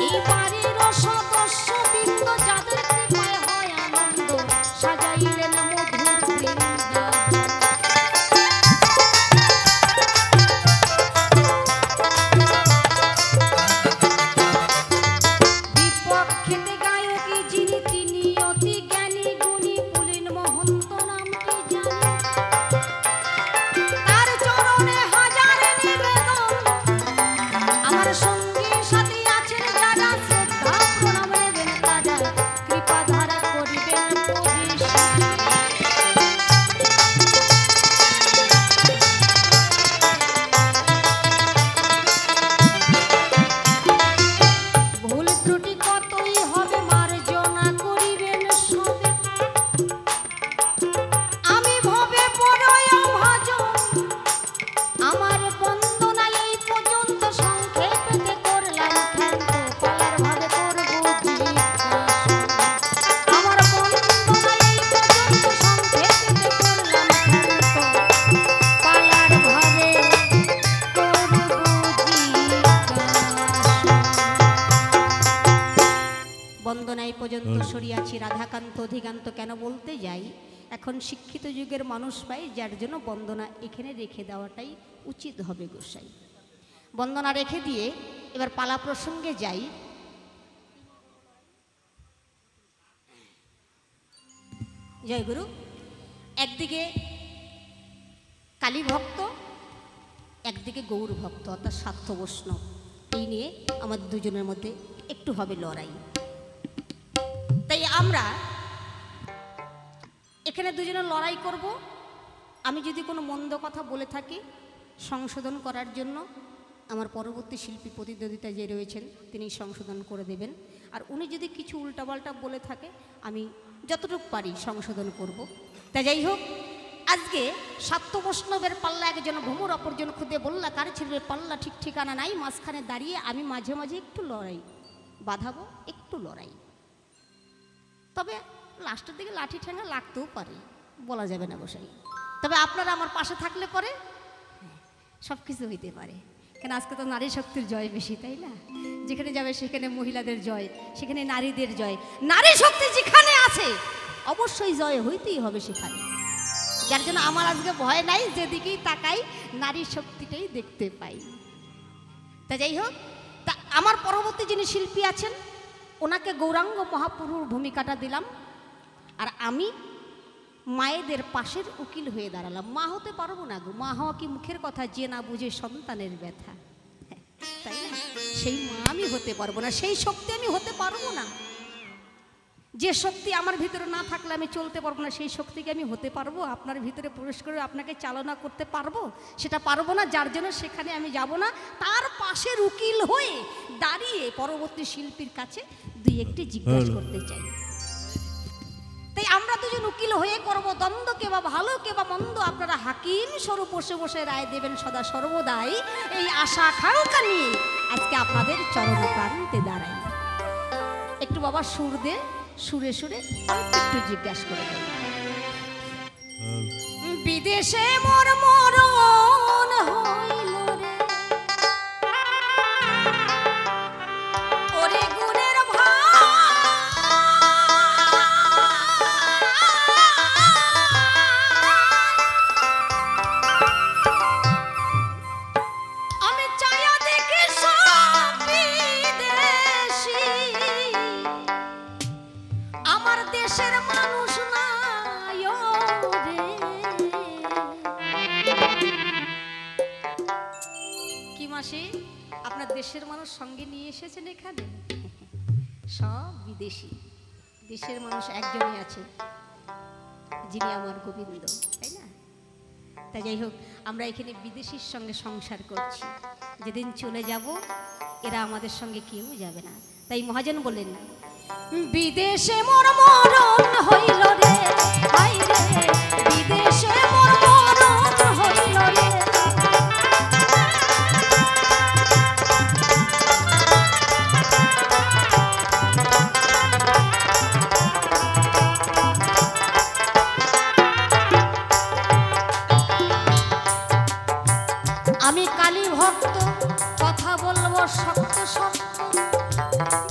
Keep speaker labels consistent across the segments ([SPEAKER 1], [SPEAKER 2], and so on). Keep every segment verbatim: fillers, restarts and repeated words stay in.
[SPEAKER 1] এখন শিক্ষিত যুগের মানুষ পাই, যার জন্য বন্দনা এখানে রেখে দেওয়াটাই উচিত হবে গোসাই। বন্দনা রেখে দিয়ে এবার পালা প্রসঙ্গে যাই। জয় গুরু। একদিকে কালী ভক্ত, একদিকে গৌর ভক্ত অর্থাৎ স্বার্থ বৈষ্ণব, এই নিয়ে আমাদের দুজনের মধ্যে একটু হবে লড়াই। তাই আমরা এখানে দুজনে লড়াই করব। আমি যদি কোনো মন্দ কথা বলে থাকি সংশোধন করার জন্য আমার পরবর্তী শিল্পী প্রতিদ্বন্দ্বিতা যে রয়েছেন তিনি সংশোধন করে দেবেন। আর উনি যদি কিছু উল্টাপাল্টা বলে থাকে আমি যতটুকু পারি সংশোধন করব। তা যাই হোক, আজকে স্বার্থ বৈষ্ণবের পাল্লা একজন ভূমর অপরজন খুদে বললা কার ছেলের পাল্লা ঠিক ঠিকানা নাই, মাঝখানে দাঁড়িয়ে আমি মাঝে মাঝে একটু লড়াই বাঁধাবো, একটু লড়াই। তবে লাস্টের দিকে লাঠি ঠেঙা লাগতেও পারে, বলা যাবে না গোসাই। তবে আপনারা আমার পাশে থাকলে পরে সব কিছু হইতে পারে। কেন আজকে তো নারী শক্তির জয় বেশি, তাই না? যেখানে যাবে সেখানে মহিলাদের জয়, সেখানে নারীদের জয়। নারী শক্তি যেখানে আছে অবশ্যই জয় হইতেই হবে সেখানে। যার জন্য আমার আজকে ভয় নাই, যেদিকেই তাকাই নারী শক্তিটাই দেখতে পাই। তা যাই হোক, তা আমার পরবর্তী যিনি শিল্পী আছেন ওনাকে গৌরাঙ্গ মহাপ্রভুর ভূমিকাটা দিলাম, আর আমি মায়েদের পাশের উকিল হয়ে দাঁড়ালাম। মা হতে পারবো না গো, মা হওয়া কি মুখের কথা, যে না বুঝে সন্তানের ব্যথা, তাই না? সেই মা আমি হতে পারবো না, সেই শক্তি আমি হতে পারবো না। যে শক্তি আমার ভিতরে না থাকলে আমি চলতে পারবো না, সেই শক্তিকে আমি হতে পারবো? আপনার ভিতরে প্রবেশ করে আপনাকে চালনা করতে পারবো? সেটা পারবো না। যার জন্য সেখানে আমি যাব না। তার পাশের উকিল হয়ে দাঁড়িয়ে পরবর্তী শিল্পীর কাছে দুই একটি জিজ্ঞাসা করতে চাই। তাই আমরা দুজন উকিল হয়ে করবো দ্বন্দ্ব, কে বা ভালো কে বা মন্দ। আপনারা হাকিম স্বরূপ বসে বসে রায় দেবেন সদা সর্বদাই। এই আশা আকাঙ্ক্ষা নিয়ে আজকে আপনাদের চরণ প্রান্তে দাঁড়াই। একটু বাবা সুর দে, সুরে সুরে একটু জিজ্ঞাসা করে দেয়। বিদেশে মোর মরণ হইল রে, ওরে গুণের আমি চায়া দেখে সব বিদেশি, আমার দেশের মানুষ নাই রে। কি মাসি, আপনার দেশের মানুষ সঙ্গে নিয়ে এসেছেন এখানে? সব বিদেশি, দেশের মানুষ একজনই আছে, যিনি আমার গোবিন্দ, তাই না? তাই যাই হোক, আমরা এখানে বিদেশির সঙ্গে সংসার করছি। যেদিন চলে যাব এরা আমাদের সঙ্গে কেউ যাবে না। তাই মহাজন বললেন, বিদেশে মোর মরণ হইল রে, হাই রে বিদেশে মোর মরণ হইল রে। আমি কালী ভক্ত, কথা বলবো শক্ত শক্ত,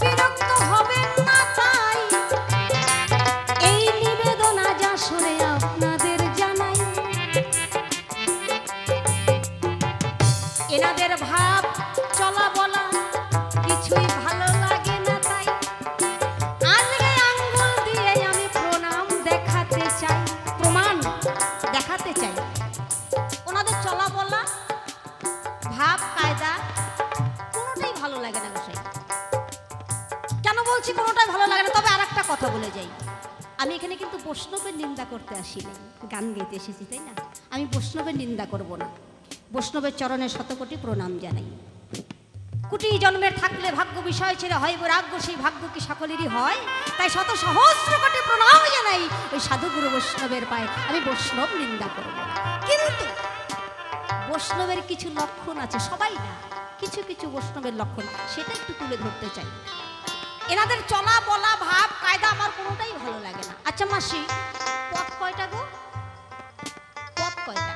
[SPEAKER 1] বলছি কোনোটাই ভালো লাগে না। তবে আর একটা কথা বলে যাই, আমি এখানে কিন্তু বৈষ্ণবের নিন্দা করতে আসিনি, গান গাইতে এসেছি, তাই না? আমি বৈষ্ণবের নিন্দা করব না, বৈষ্ণবের চরণে শতকোটি প্রণাম জানাই। কোটি জন্মের থাকলে ভাগ্য বিষয় ছেড়ে হয় বৈরাগ্য, সেই ভাগ্য কি সকলেরই হয়? তাই শত সহস্র কোটি প্রণাম জানাই ওই সাধুগুরু বৈষ্ণবের পায়ে। আমি বৈষ্ণব নিন্দা করব না, কিন্তু বৈষ্ণবের কিছু লক্ষণ আছে, সবাই না, কিছু কিছু বৈষ্ণবের লক্ষণ, সেটা একটু তুলে ধরতে চাই। এনাদের চলা বলা ভাব কায়দা আমার কোনোটাই ভালো লাগে না। আচ্ছা মাসি, পথ কয়টা গো? পথ কয়টা?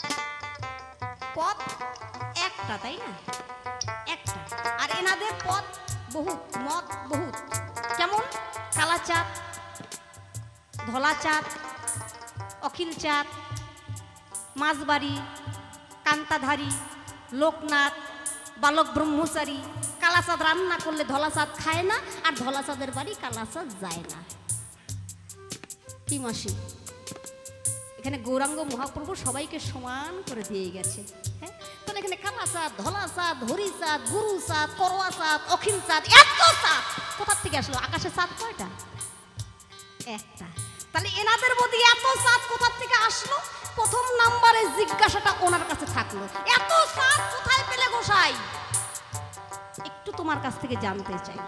[SPEAKER 1] পথ একটা, তাই না? একটা। আর এনাদের পথ বহুত, মত বহুত। কেমন? কালাচাঁদ, ধলাচাঁদ, অখিলচাঁদ, মাঝবাড়ি, কান্তাধারী, লোকনাথ, বালক ব্রহ্মচারী। কালাচাঁদ রান্না করলে ধলাচাঁদ খায় না, আর ধলাচাঁদের বাড়ি কালাচাঁদ যায় না। কি মাসি, এখানে গৌরাঙ্গ মহাপ্রভু সবাইকে সমান করে দিয়ে গেছে। হ্যাঁ, তাহলে এখানে কালাচাঁদ, ধলাচাঁদ, হরিচাঁদ, গুরুচাঁদ, করোয়াচাঁদ, অখিলচাঁদ, এত চাঁদ কোথার থেকে আসলো? আকাশে চাঁদ কয়টা? একটা। তাহলে এনাদের মধ্যে এত চাঁদ কোথার থেকে আসলো? প্রথম নাম্বারে জিজ্ঞাসাটা ওনার কাছে থাকলো, এত চাঁদ কোথায় পেলে গোসাই? একটু তোমার কাছ থেকে জানতে চাই।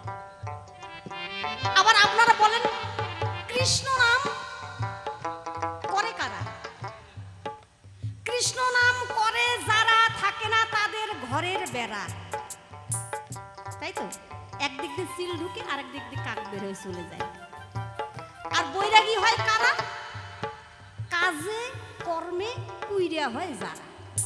[SPEAKER 1] আবার আপনারা বলেন কৃষ্ণ নাম করে কারা? কৃষ্ণ নাম করে যারা থাকে না তাদের ঘরের বেড়া, তাই তো? একদিক দিয়ে সিল ঢুকে আরেক দিক দিয়ে কাক বের হয়ে চলে যায়। আর বৈরাগী হয় কারা? কাজে কর্মে কুইরা হয় যারা।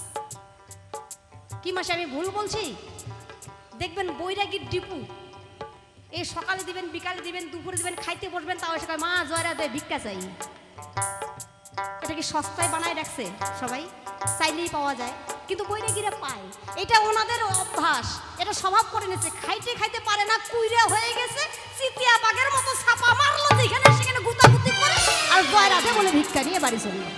[SPEAKER 1] কি মাসে আমি ভুল বলছি? দেখবেন বৈরাগীর ডিপু, এই সকালে দিবেন, বিকালে দিবেন, দুপুরে দিবেন, খাইতে বসবেন, তাও সকালে মা জয়রা দেয়, ভিক্ষা চাই। এটা কি সস্তায় বানায় রাখছে? সবাই চাইলেই পাওয়া যায়, কিন্তু বৈরাগীরা পায়। এটা ওনাদের অভ্যাস, এটা স্বভাব করে নিয়েছে। খাইতে খাইতে পারে না, কুইরা হয়ে গেছে, চিতিয়া বাঘের মতো ছাপা মারলো যেখানে সেখানে গুতাগুতি করে, আর জয়রা দেয় বলে ভিক্ষা নিয়ে বাড়ি চলল।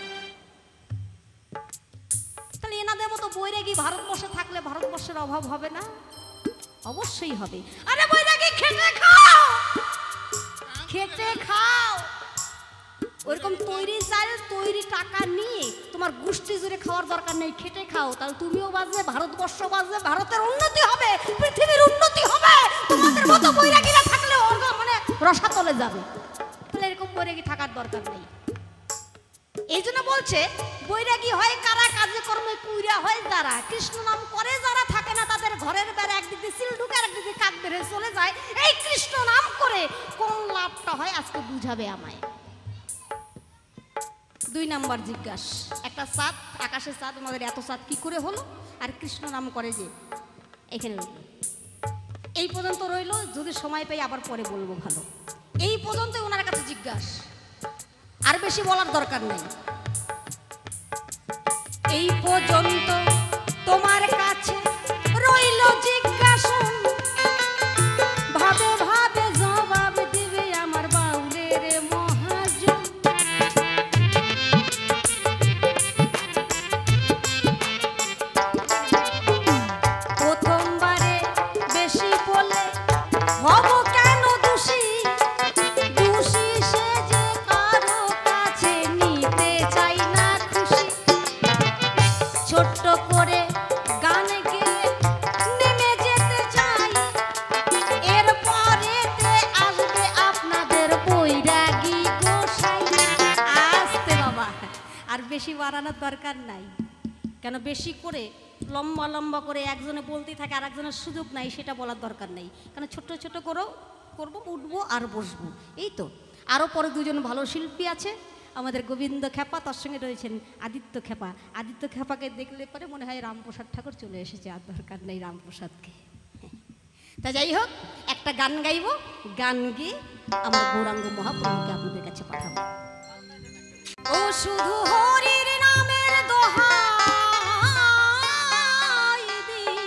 [SPEAKER 1] তাহলে এনাদের মতো বৈরাগী ভারতবর্ষে থাকলে ভারতবর্ষের অভাব হবে না? অবশ্যই হবে। আরে বৈরাগী খেটে খাও, খেটে খাও। ওরকম তৈরি চাল, তৈরি টাকা নিয়ে তোমার গোষ্ঠী জুড়ে খাওয়ার দরকার নেই, খেটে খাও। তাহলে তুমিও বাঁচবে, ভারতবর্ষ বাঁচবে, ভারতের উন্নতি হবে, পৃথিবীর উন্নতি হবে। তোমাদের মতো বৈরাগীরা থাকলে মানে রসাতলে যাবে। তাহলে এরকম বৈরাগী থাকার দরকার নেই। এই জন্য বলছে বৈরাগী হয় কারা? কাজে কর্মে কুইরা হয় যারা। কৃষ্ণ নাম করে যারা থাকে না তাদের ঘরের বেড়া একদিক দিয়ে সিল ঢুকে আরেক দিক দিয়ে কাক বের হয়ে চলে যায়। এই কৃষ্ণ নাম করে কোন লাভটা হয় আজকে বুঝাবে আমায়। দুই নাম্বার জিজ্ঞাসা, একটা চাঁদ, আকাশের চাঁদ, আমাদের এত চাঁদ কি করে হলো? আর কৃষ্ণ নাম করে যে এখানে রইল। এই পর্যন্ত রইল, যদি সময় পাই আবার পরে বলবো। ভালো, এই পর্যন্ত ওনার কাছে জিজ্ঞাসা, আর বেশি বলার দরকার নেই। এই পর্যন্ত তোমার কাছে রইল জিজ্ঞাসা, ভাবে ভাবে জবাব দিবে আমার বাউলের মহাজন। প্রথমবারে বেশি বলে হব কেন দোষী? দোষী সে যে কারো কাছে নিতে চাই না খুশি। ছোট্ট করে গান গেয়ে নেমে যেতে চাই, এরপরেতে আসবে আপনাদের বৈরাগী গোসাই। আসতে বাবা, আর বেশি বাড়ানোর দরকার নাই। কেন বেশি করে লম্বা লম্বা করে একজনে বলতেই থাকে আর একজনের সুযোগ নাই, সেটা বলার দরকার নেই। কেন ছোট ছোট করো, করবো, উঠবো আর বসবো, এই তো। আরও পরে দুজন ভালো শিল্পী আছে, আমাদের গোবিন্দ খেপা, তার সঙ্গে রয়েছেন আদিত্য খেপা। আদিত্য খেপাকে দেখলে পরে মনে হয় রামপ্রসাদ ঠাকুর চলে এসেছে, আর দরকার নেই রামপ্রসাদকে। তা যাই হোক, একটা গান গাইব, গান গিয়ে আমার গৌরাঙ্গ মহাপ্রভুকে আপনাদের কাছে পাঠাবো। ও শুধু হরির নামের দোহাই দিয়ে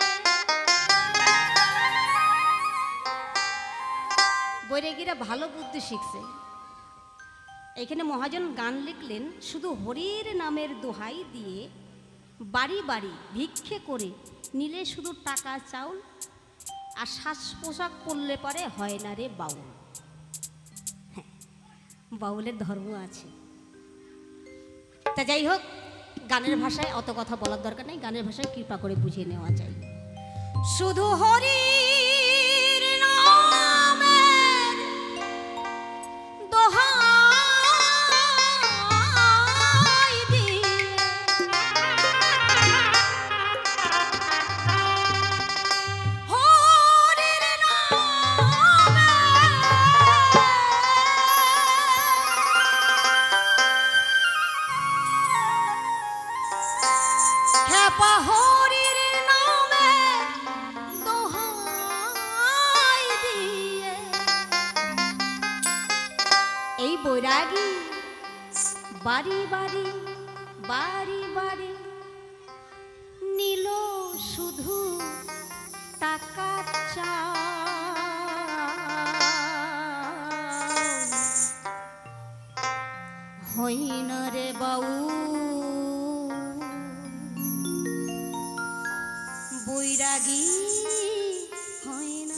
[SPEAKER 1] বৈরাগীরা ভালো বুদ্ধি শিখছে। এখানে মহাজন গান লিখলেন, শুধু হরির নামের দোহাই দিয়ে বাড়ি বাড়ি ভিক্ষে করে নিলে শুধু টাকা চাউল, আর সাজ পোশাক পরলে পরে হয় না রে বাউল। হ্যাঁ, বাউলের ধর্ম আছে। তা যাই হোক, গানের ভাষায় অত কথা বলার দরকার নেই, গানের ভাষায় কৃপা করে বুঝিয়ে নেওয়া চাই। শুধু হরির নামের দোহাই দিয়ে হরির নামে খেপা হরির নামে দোহাই দিয়ে এই বৈরাগী বাড়ি বাড়ি বাড়ি বাড়ি নীল শুধু টাকা চায়, হই না রে বাউ বৈরাগী হয় না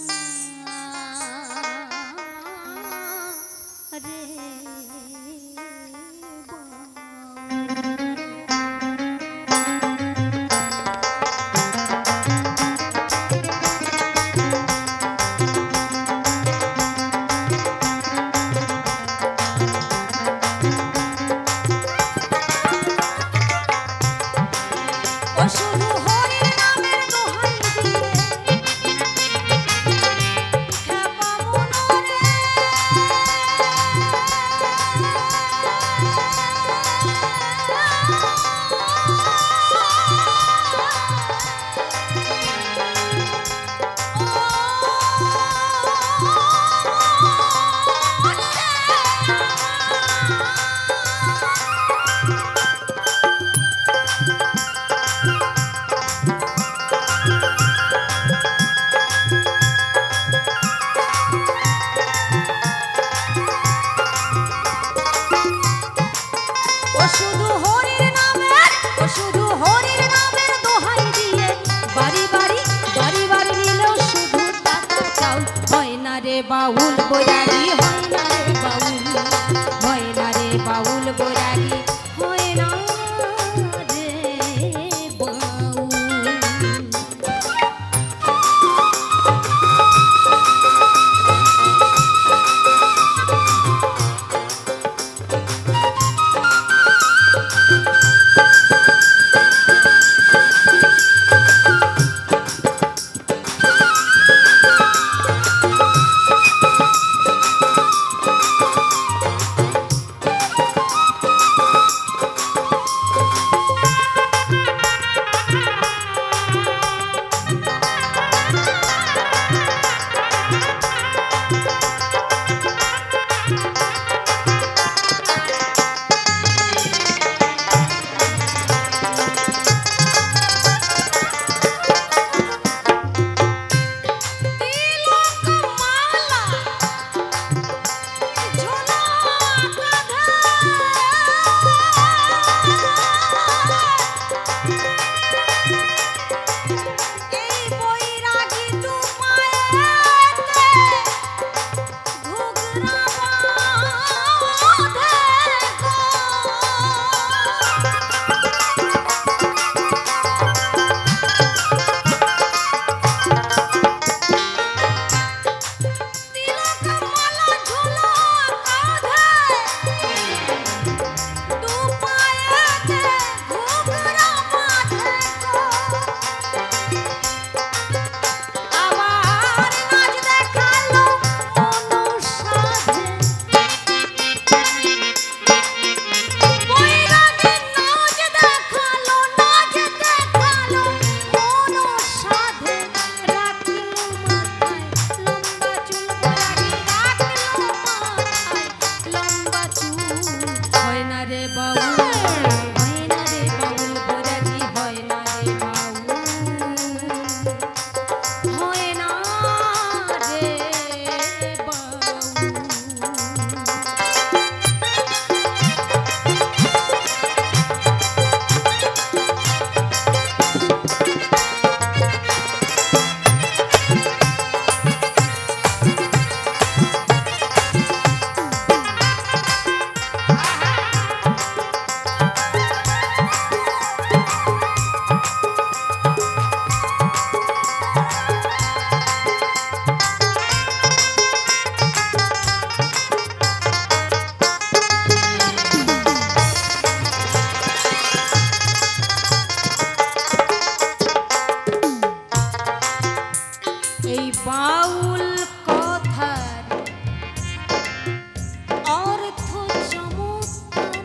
[SPEAKER 1] রে ও শুধু হরির নামের দোহাই দিয়ে খেপা মনরে ও শুধু হরির নামের ও শুধু হরির নামের দোহাই দিয়ে বাড়ি বাড়ি বাড়ি বাড়ি নিলেও শুধু টাকা চাউল, হয় না রে বাউল বৈরাগী হয় না রে বাউল, হয় না রে বাউল বৈরাগী হয় না রে বাউল। বাউল কথার অর্থ চমৎকার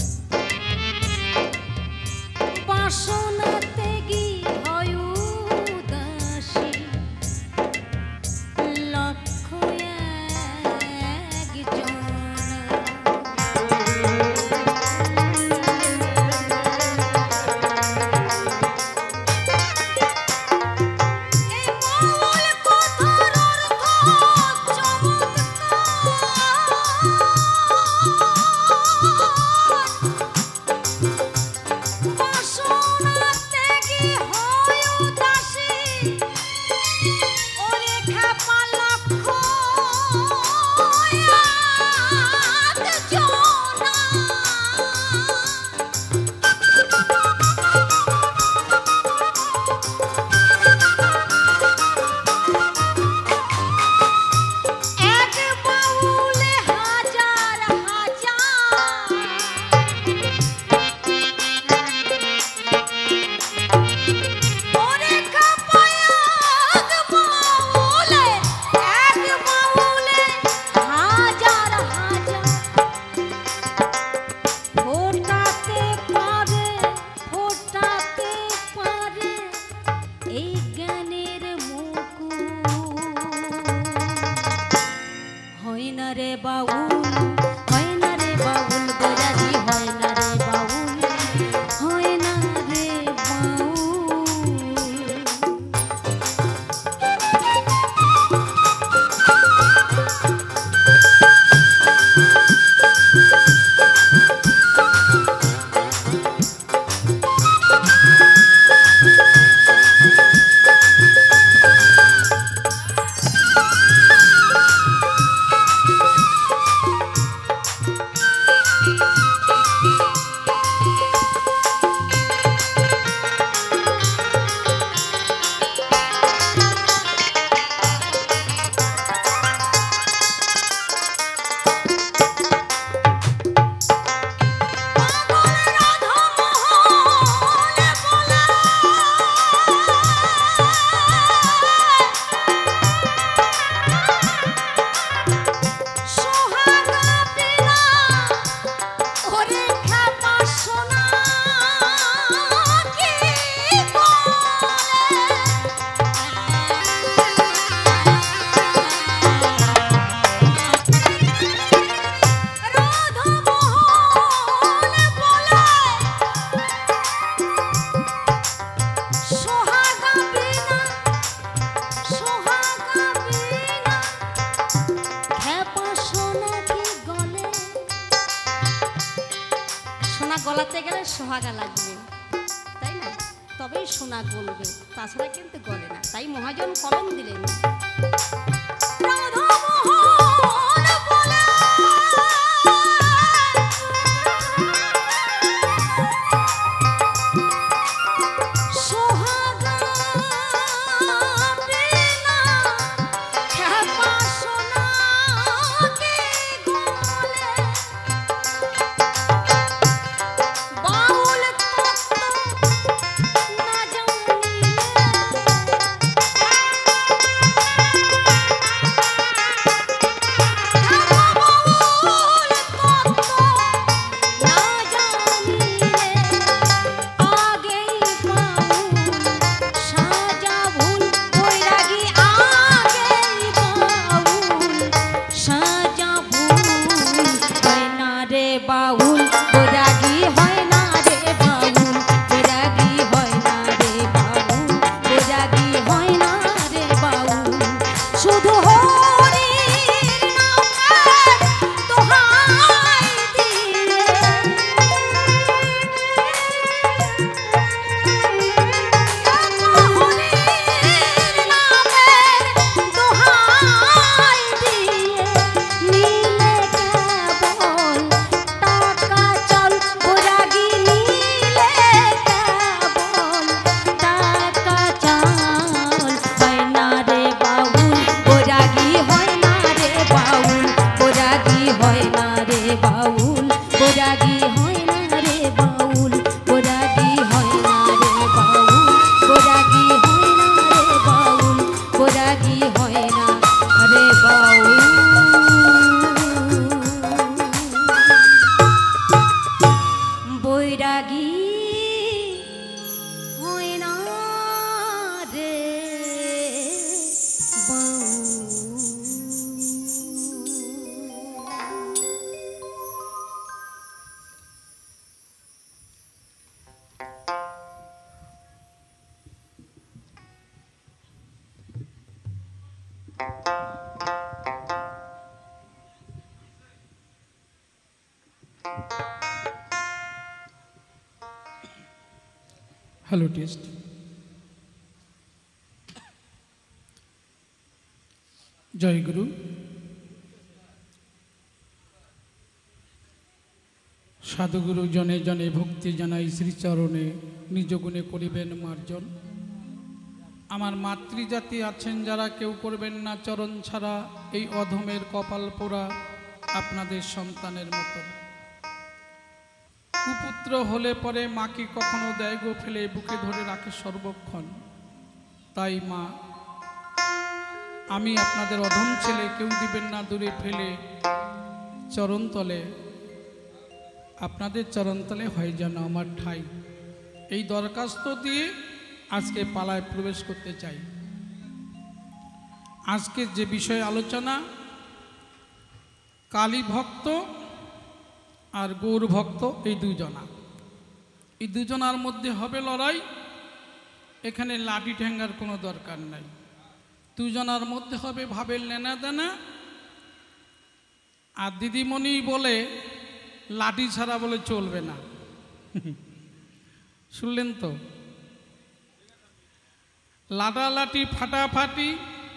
[SPEAKER 1] বাসনাতে গি হয় উদাসী লক্ষ একজন গলাতে গেলে সোহাগা লাগবে, তাই না? তবেই সোনা গলবে, তাছাড়া কিন্তু গলে না। তাই মহাজন কলম দিলেন, রাগী
[SPEAKER 2] हेलो टेस्ट। जय गुरु। साधुगुरु जने जने भक्ति जानाई श्रीचरणे निज गुणे करिबेन मार्जन। आमार मातृजाति आছেন যারা কেউ করবেন না চরণ ছাড়া এই অধমের কপাল পোড়া আপনাদের সন্তানের মতো। কুপুত্র হলে পরে মাকে কখনো দেয় গো ফেলে, বুকে ধরে রাখে সর্বক্ষণ। তাই মা, আমি আপনাদের অধম ছেলে, কেউ দিবেন না দূরে ফেলে। চরণতলে, আপনাদের চরণতলে হয় যেন আমার ঠাই। এই দরখাস্ত দিয়ে আজকে পালায় প্রবেশ করতে চাই। আজকে যে বিষয় আলোচনা, কালী ভক্ত আর গৌর ভক্ত, এই দুজনা এই দুজনার মধ্যে হবে লড়াই। এখানে লাঠি ঠ্যাঙ্গার কোনো দরকার নাই। দুজনার মধ্যে হবে ভাবের লেনা দেনা। আর দিদিমণি বলে লাঠি ছাড়া বলে চলবে না। শুনলেন তো, লাটালাটি ফাটাফাটি।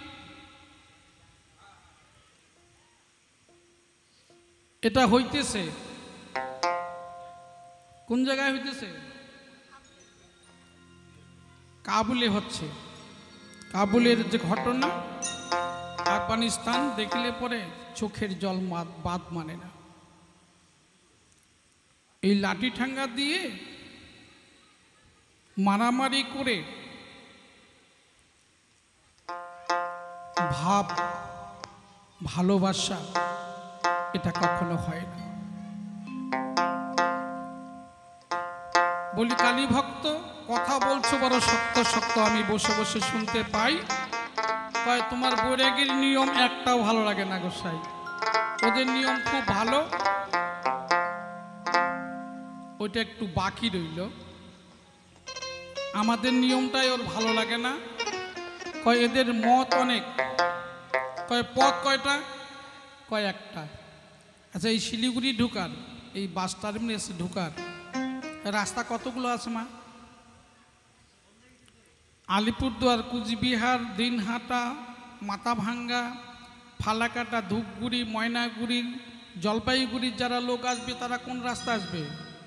[SPEAKER 2] এটা হইতেছে কোন জায়গায় হইতেছে? কাবুলে হচ্ছে। কাবুলের যে ঘটনা, আফগানিস্তান দেখলে পরে চোখের জল বাদ মানে না। এই লাঠি ঠাঙ্গা দিয়ে মারামারি করে ভাব ভালোবাসা এটা কখনো হয় না। বলি কালী ভক্ত, কথা বলছো বড় শক্ত শক্ত, আমি বসে বসে শুনতে পাই। কয় তোমার বৈরাগীর নিয়ম একটাও ভালো লাগে না গোসাই, ওদের নিয়ম খুব ভালো, ওইটা একটু বাকি রইল, আমাদের নিয়মটাই ওর ভালো লাগে না। কয় এদের মত অনেক। কয় পথ কয়টা? কয় একটা। আচ্ছা, এই শিলিগুড়ি ঢুকার, এই বাস টার্মিনাস ঢুকার রাস্তা কতগুলো আছে মা? আলিপুরদুয়ার, কুচবিহার, দিনহাটা, মাথাভাঙ্গা, ফালাকাটা, ধূপগুড়ি, ময়নাগুড়ি, জলপাইগুড়ির যারা লোক আসবে তারা কোন রাস্তা আসবে?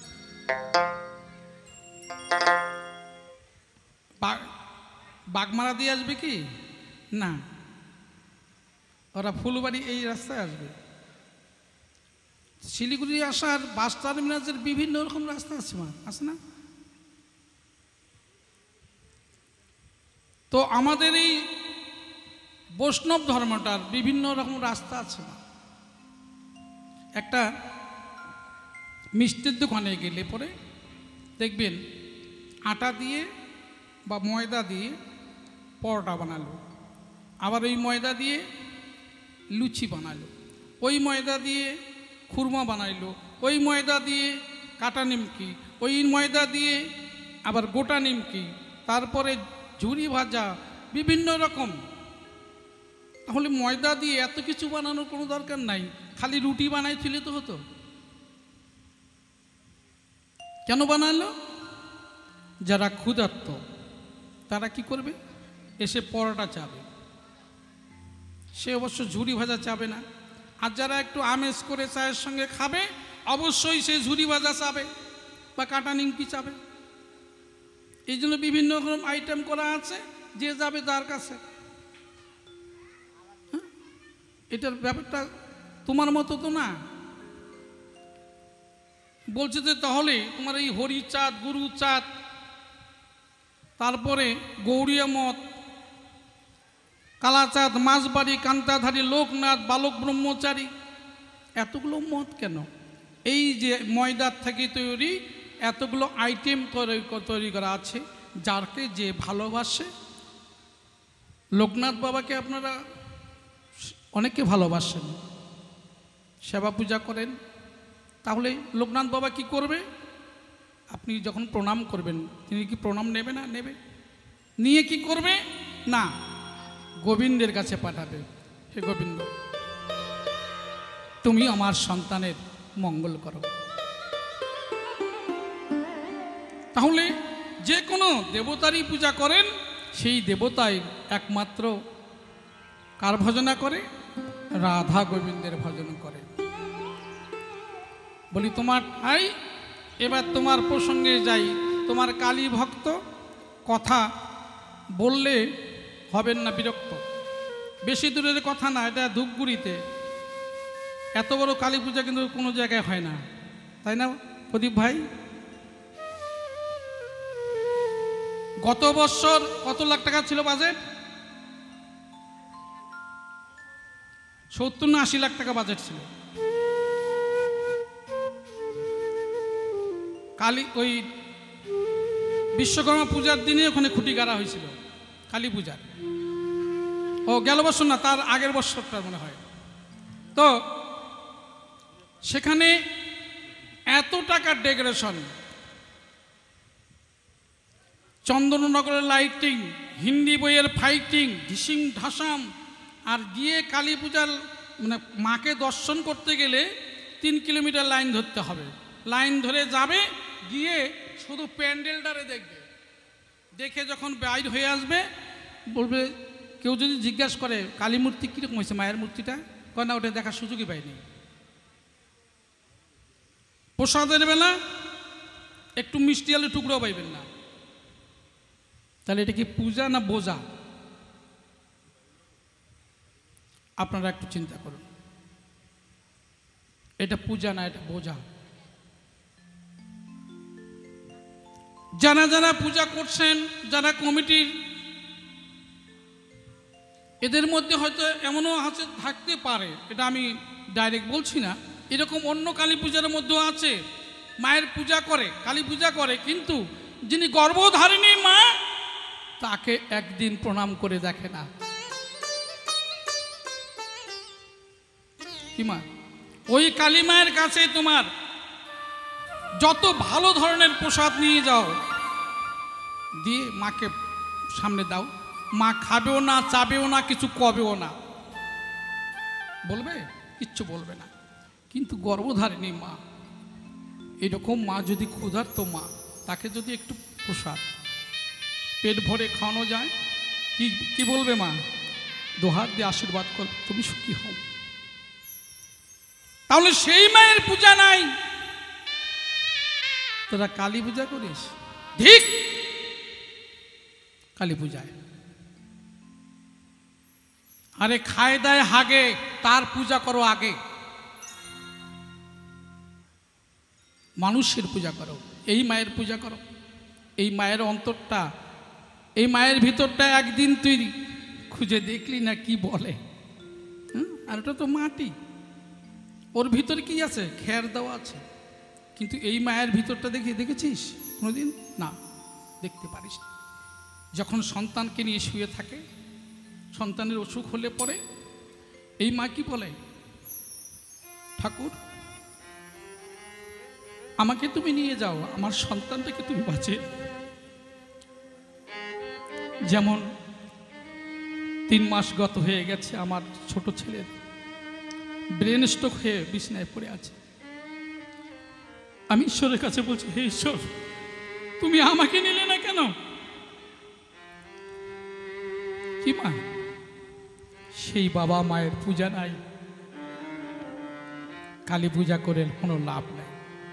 [SPEAKER 2] বাগমারা দিয়ে আসবে কি না, ওরা ফুলবাড়ি এই রাস্তায় আসবে। শিলিগুড়ি আসার বাস টার্মিনাসের বিভিন্ন রকম রাস্তা আছে মা, আছে না? তো আমাদের এই বৈষ্ণব ধর্মটার বিভিন্ন রকম রাস্তা আছে মা। একটা মিষ্টির দোকানে গেলে পরে দেখবেন আটা দিয়ে বা ময়দা দিয়ে পরোটা বানালো, আবার ওই ময়দা দিয়ে লুচি বানালো, ওই ময়দা দিয়ে খুরমা বানাইলো, ওই ময়দা দিয়ে কাটা নিমকি, ওই ময়দা দিয়ে আবার গোটা নিমকি, তারপরে ঝুরি ভাজা, বিভিন্ন রকম। তাহলে ময়দা দিয়ে এত কিছু বানানোর কোনো দরকার নাই, খালি রুটি বানাই ছিল তো হতো। কেন বানালো? যারা ক্ষুধার্ত তারা কি করবে? এসে পরোটা চাবে, সে অবশ্য ঝুরি ভাজা চাবে না। আর যারা একটু আমেজ করে চায়ের সঙ্গে খাবে, অবশ্যই সে ঝুরি ভাজা চাবে বা কাটা নিমকি চাবে। এই জন্য বিভিন্ন রকম আইটেম করা আছে, যে যাবে তার কাছে। হ্যাঁ, এটার ব্যাপারটা তোমার মতো তো না। বলছে যে তাহলে তোমার এই হরিচাঁদ, গুরুচাঁদ, তারপরে গৌরীয় মত, কালাচাঁদ, মাঝবাড়ি, কান্তাধারী, লোকনাথ, বালক ব্রহ্মচারী, এতগুলো মত কেন? এই যে ময়দার থেকে তৈরি এতগুলো আইটেম তৈরি করা আছে, যাকে যে ভালোবাসে। লোকনাথ বাবাকে আপনারা অনেকে ভালোবাসেন, সেবা পূজা করেন। তাহলে লোকনাথ বাবা কি করবে? আপনি যখন প্রণাম করবেন, তিনি কি প্রণাম নেবে না? নেবে। নিয়ে কি করবে? না, গোবিন্দের কাছে পাঠাবে, হে গোবিন্দ তুমি আমার সন্তানের মঙ্গল করো। তাহলে যে কোনো দেবতারই পূজা করেন, সেই দেবতাই একমাত্র কার ভজনা করে? রাধা গোবিন্দের ভজন করে। বলি তোমার আই এবার তোমার প্রসঙ্গে যাই। তোমার কালী ভক্ত, কথা বললে হবেন না বিরক্ত। বেশি দূরের কথা না, এটা ধূপগুড়িতে এত বড় কালী পূজা কিন্তু কোনো জায়গায় হয় না, তাই না প্রদীপ ভাই? গত বছর কত লাখ টাকা ছিল বাজেট? সত্তর না আশি লাখ টাকা বাজেট ছিল। কালী ওই বিশ্বকর্মা পূজার দিনে ওখানে খুঁটি গাড়া হয়েছিল কালী পূজার। ও গেল বছর না, তার আগের বছরটা মনে হয়। তো সেখানে এত টাকার ডেকোরেশন, চন্দননগরের লাইটিং, হিন্দি বইয়ের ফাইটিং, ঢিসিম ঢাসাম, আর গিয়ে কালী পূজার মানে মাকে দর্শন করতে গেলে তিন কিলোমিটার লাইন ধরতে হবে। লাইন ধরে যাবে, গিয়ে শুধু প্যান্ডেলটারে দেখবে, দেখে যখন বাইর হয়ে আসবে বলবে, কেউ যদি জিজ্ঞাসা করে কালী মূর্তি কীরকম হয়েছে মায়ের মূর্তিটা, কয় না ওটা দেখার সুযোগই পাইনি। প্রসাদের বেলা একটু মিষ্টি আলু টুকরো পাইবেন না। তাহলে এটা কি পূজা না বোঝা? আপনারা একটু চিন্তা করুন, এটা পূজা না, এটা বোঝা। যারা যারা পূজা করছেন, যারা কমিটির, এদের মধ্যে হয়তো এমনও আছে, থাকতে পারে, এটা আমি ডাইরেক্ট বলছি না, এরকম অন্য কালী পূজার মধ্যেও আছে মায়ের পূজা করে, কালী পূজা করে, কিন্তু যিনি গর্ভধারিণী মা তাকে একদিন প্রণাম করে দেখে না। কি মা? ওই কালী মায়ের কাছে তোমার যত ভালো ধরনের প্রসাদ নিয়ে যাও, দিয়ে মাকে সামনে দাও, মা খাবেও না, চাবেও না, কিছু কবেও না, বলবে কিচ্ছু বলবে না। কিন্তু গর্ভধারিণী মা, এরকম মা যদি ক্ষুধার্ত মা, তাকে যদি একটু প্রসাদ পেট ভরে খাওয়ানো যায়, কি কি বলবে মা? দোহাত দিয়ে আশীর্বাদ কর, তুমি সুখী হও। তাহলে সেই মায়ের পূজা নাই, তোরা কালী পূজা করিস? ঠিক কালী পূজায় আরে খায় দায় হাগে, তার পূজা করো আগে। মানুষের পূজা করো, এই মায়ের পূজা করো। এই মায়ের অন্তরটা, এই মায়ের ভিতরটা একদিন তুই খুঁজে দেখলি না কি বলে? আর ওটা তো মাটি, ওর ভিতরে কি আছে? খের দেওয়া আছে। কিন্তু এই মায়ের ভিতরটা দেখে দেখেছিস কোনোদিন? না, দেখতে পারিস না। যখন সন্তানকে নিয়ে শুয়ে থাকে, সন্তানের অসুখ হলে পরে এই মা কি বলে? ঠাকুর আমাকে তুমি নিয়ে যাও, আমার সন্তানটাকে তুমি বাঁচিয়ে। যেমন তিন মাস গত হয়ে গেছে, আমার ছোট ছেলের ব্রেন স্ট্রোক হয়ে বিছানায় পড়ে আছে। আমি ঈশ্বরের কাছে বলছি, হে ঈশ্বর, তুমি আমাকে নিলে না কেন? কি মা? সেই বাবা মায়ের পূজা নাই, কালী পূজা করে কোনো লাভ নাই।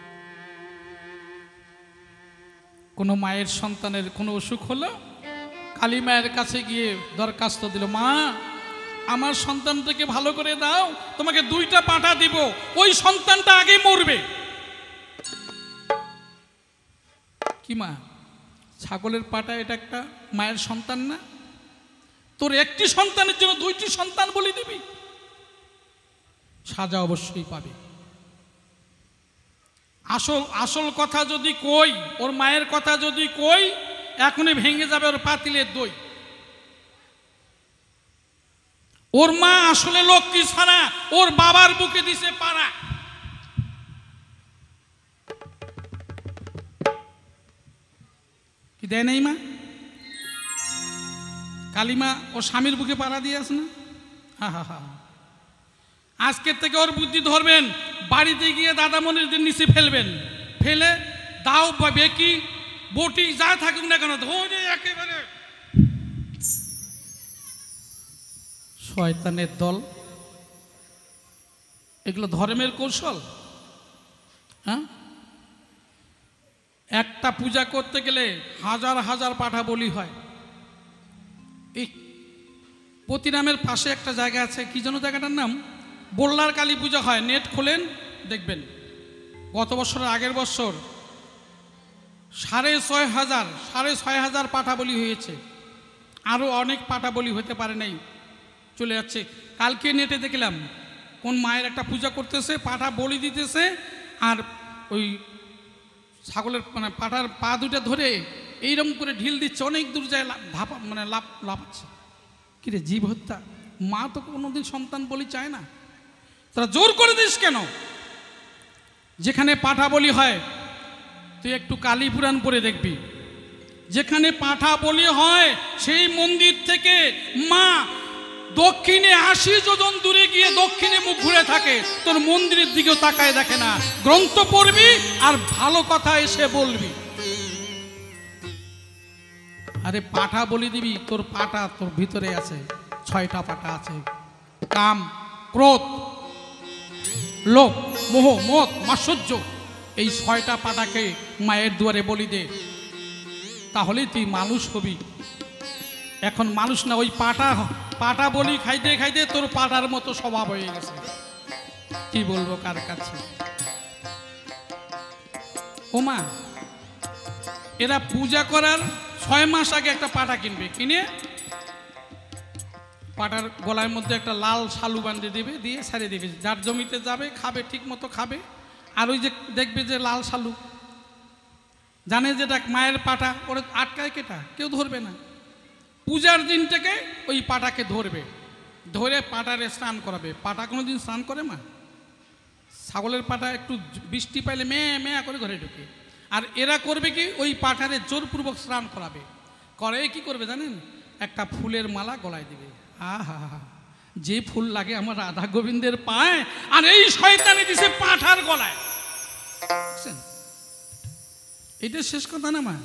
[SPEAKER 2] কোনো মায়ের সন্তানের কোনো অসুখ হলো, কালী মায়ের কাছে গিয়ে দরখাস্ত দিল, মা আমার সন্তানটাকে ভালো করে দাও, তোমাকে দুইটা পাঁঠা দিব, ওই সন্তানটা আগে মরবে। কি মা? ছাগলের পাটা এটা একটা মায়ের সন্তান না? তোর একটি সন্তানের জন্য দুইটি সন্তান বলি দিবি? সাজা অবশ্যই পাবে। আসল আসল কথা যদি কই, ওর মায়ের কথা যদি কই, এখনই ভেঙে যাবে ওর পাতিলের দই। ওর মা আসলে লক্ষ্মী ছাড়া ওর বাবার বুকে দিছে পাড়া। কি দেয় নাই মা? কালিমা ও স্বামীর বুকে পাড়া দিয়ে আস না, হা হা হা। আজকের থেকে ওর বুদ্ধি ধরবেন, বাড়িতে গিয়ে দাদামণির দিন নিচে ফেলবেন, ফেলে দাও বা বেকি বটি যা থাকুক না কেন ধরে একেবারে। শয়তানের দল, এগুলো ধর্মের কৌশল। হ্যাঁ, একটা পূজা করতে গেলে হাজার হাজার পাঠা বলি হয়। এই পতিরামের পাশে একটা জায়গা আছে, কি যেন জায়গাটার নাম, বোল্লার কালী পূজা হয়, নেট খোলেন দেখবেন। গত বছরের আগের বছর সাড়ে ছয় হাজার সাড়ে ছয় হাজার পাঠা বলি হয়েছে, আরও অনেক পাঠা বলি হতে পারে নাই, চলে যাচ্ছে। কালকে নেটে দেখলাম কোন মায়ের একটা পূজা করতেছে, পাঠা বলি দিতেছে, আর ওই ছাগলের মানে পাঠার পা দুটা ধরে এইরকম করে ঢিল দিচ্ছে, অনেক দূর যায় ধাপা মানে লাভ লাফাচ্ছে। কিরে জীব হত্যা, মা তো কোনোদিন সন্তান বলি চায় না, তারা জোর করে দিস কেন? যেখানে পাঠা বলি হয় তুই একটু কালী পুরাণ পড়ে দেখবি, যেখানে পাঠা বলি হয় সেই মন্দির থেকে মা দক্ষিণে আশি যোজন দূরে গিয়ে দক্ষিণে মুখ ঘুরে থাকে, তোর মন্দিরের দিকেও তাকায় দেখে না। গ্রন্থ পড়বি আর ভালো কথা এসে বলবি। আরে পাঠা বলি দিবি, তোর পাটা তোর ভিতরে আছে, ছয়টা পাটা আছে, কাম, ক্রোধ, লোভ, মোহ, মদ, মাৎসর্য, এই ছয়টা পাটাকে মায়ের দুয়ারে বলি দে, তাহলেই তুই মানুষ হবি। এখন মানুষ না, ওই পাটা পাটা বলি খাইতে খাইতে তোর পাটার মতো স্বভাব হয়ে গেছে। কি বলবো কার কাছে? ওমা, এরা পূজা করার ছয় মাস আগে একটা পাটা কিনবে, কিনে পাটার গলার মধ্যে একটা লাল শালু বাঁধে দিবে, দিয়ে ছাড়িয়ে দিবে, যার জমিতে যাবে খাবে, ঠিক মতো খাবে। আর ওই যে দেখবে যে লাল শালু, জানে যেটা মায়ের পাটা, ওরা আটকায় কেটা, কেউ ধরবে না। পূজার দিনটাকে ওই পাটাকে ধরবে, ধরে পাটারে স্নান করাবে। পাটা কোনো দিন স্নান করে মা? ছাগলের পাটা একটু বৃষ্টি পাইলে মেয়ে মেয়া করে ঘরে ঢুকে। আর এরা করবে কি, ওই পাটারে জোরপূর্বক স্নান করাবে। করে কি করবে জানেন? একটা ফুলের মালা গলায় দিবে। আহা, যে ফুল লাগে আমার রাধা গোবিন্দের পায়, আর এই শয়তানি দিছে পাঠার গলায়। এটা শেষ কথা না মা?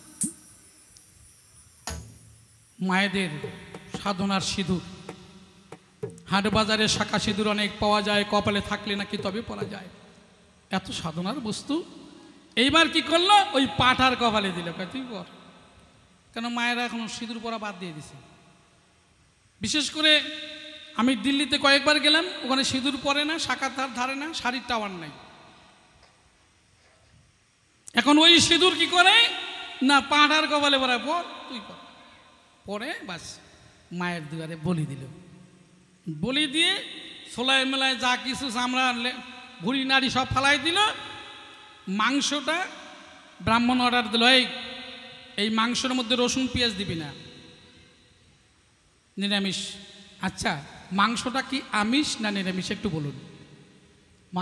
[SPEAKER 2] মায়েদের সাধনার সিঁদুর, হাট বাজারে শাখা সিঁদুর অনেক পাওয়া যায়, কপালে থাকলে নাকি তবে পরা যায়, এত সাধনার বস্তু। এইবার কি করলো, ওই পাঠার কপালে দিল, তুই পর। কেন মায়েরা এখন সিঁদুর পরা বাদ দিয়ে দিছে। বিশেষ করে আমি দিল্লিতে কয়েকবার গেলাম, ওখানে সিঁদুর পরে না, শাখার ধার ধারে না, শাড়ির টাওয়ার নাই। এখন ওই সিঁদুর কি করে না, পাঠার কপালে পরা, পর তুই পর, পরে বাস মায়ের দুয়ারে বলি দিল। বলি দিয়ে ছোলায় মেলায় যা কিছু চামড়া ভুড়ি নাড়ি সব ফালাই দিল। মাংসটা ব্রাহ্মণ অর্ডার দিল, এই এই মাংসের মধ্যে রসুন পেঁয়াজ দিবি না, নিরামিষ। আচ্ছা, মাংসটা কি আমিষ না নিরামিষ একটু বলুন মা?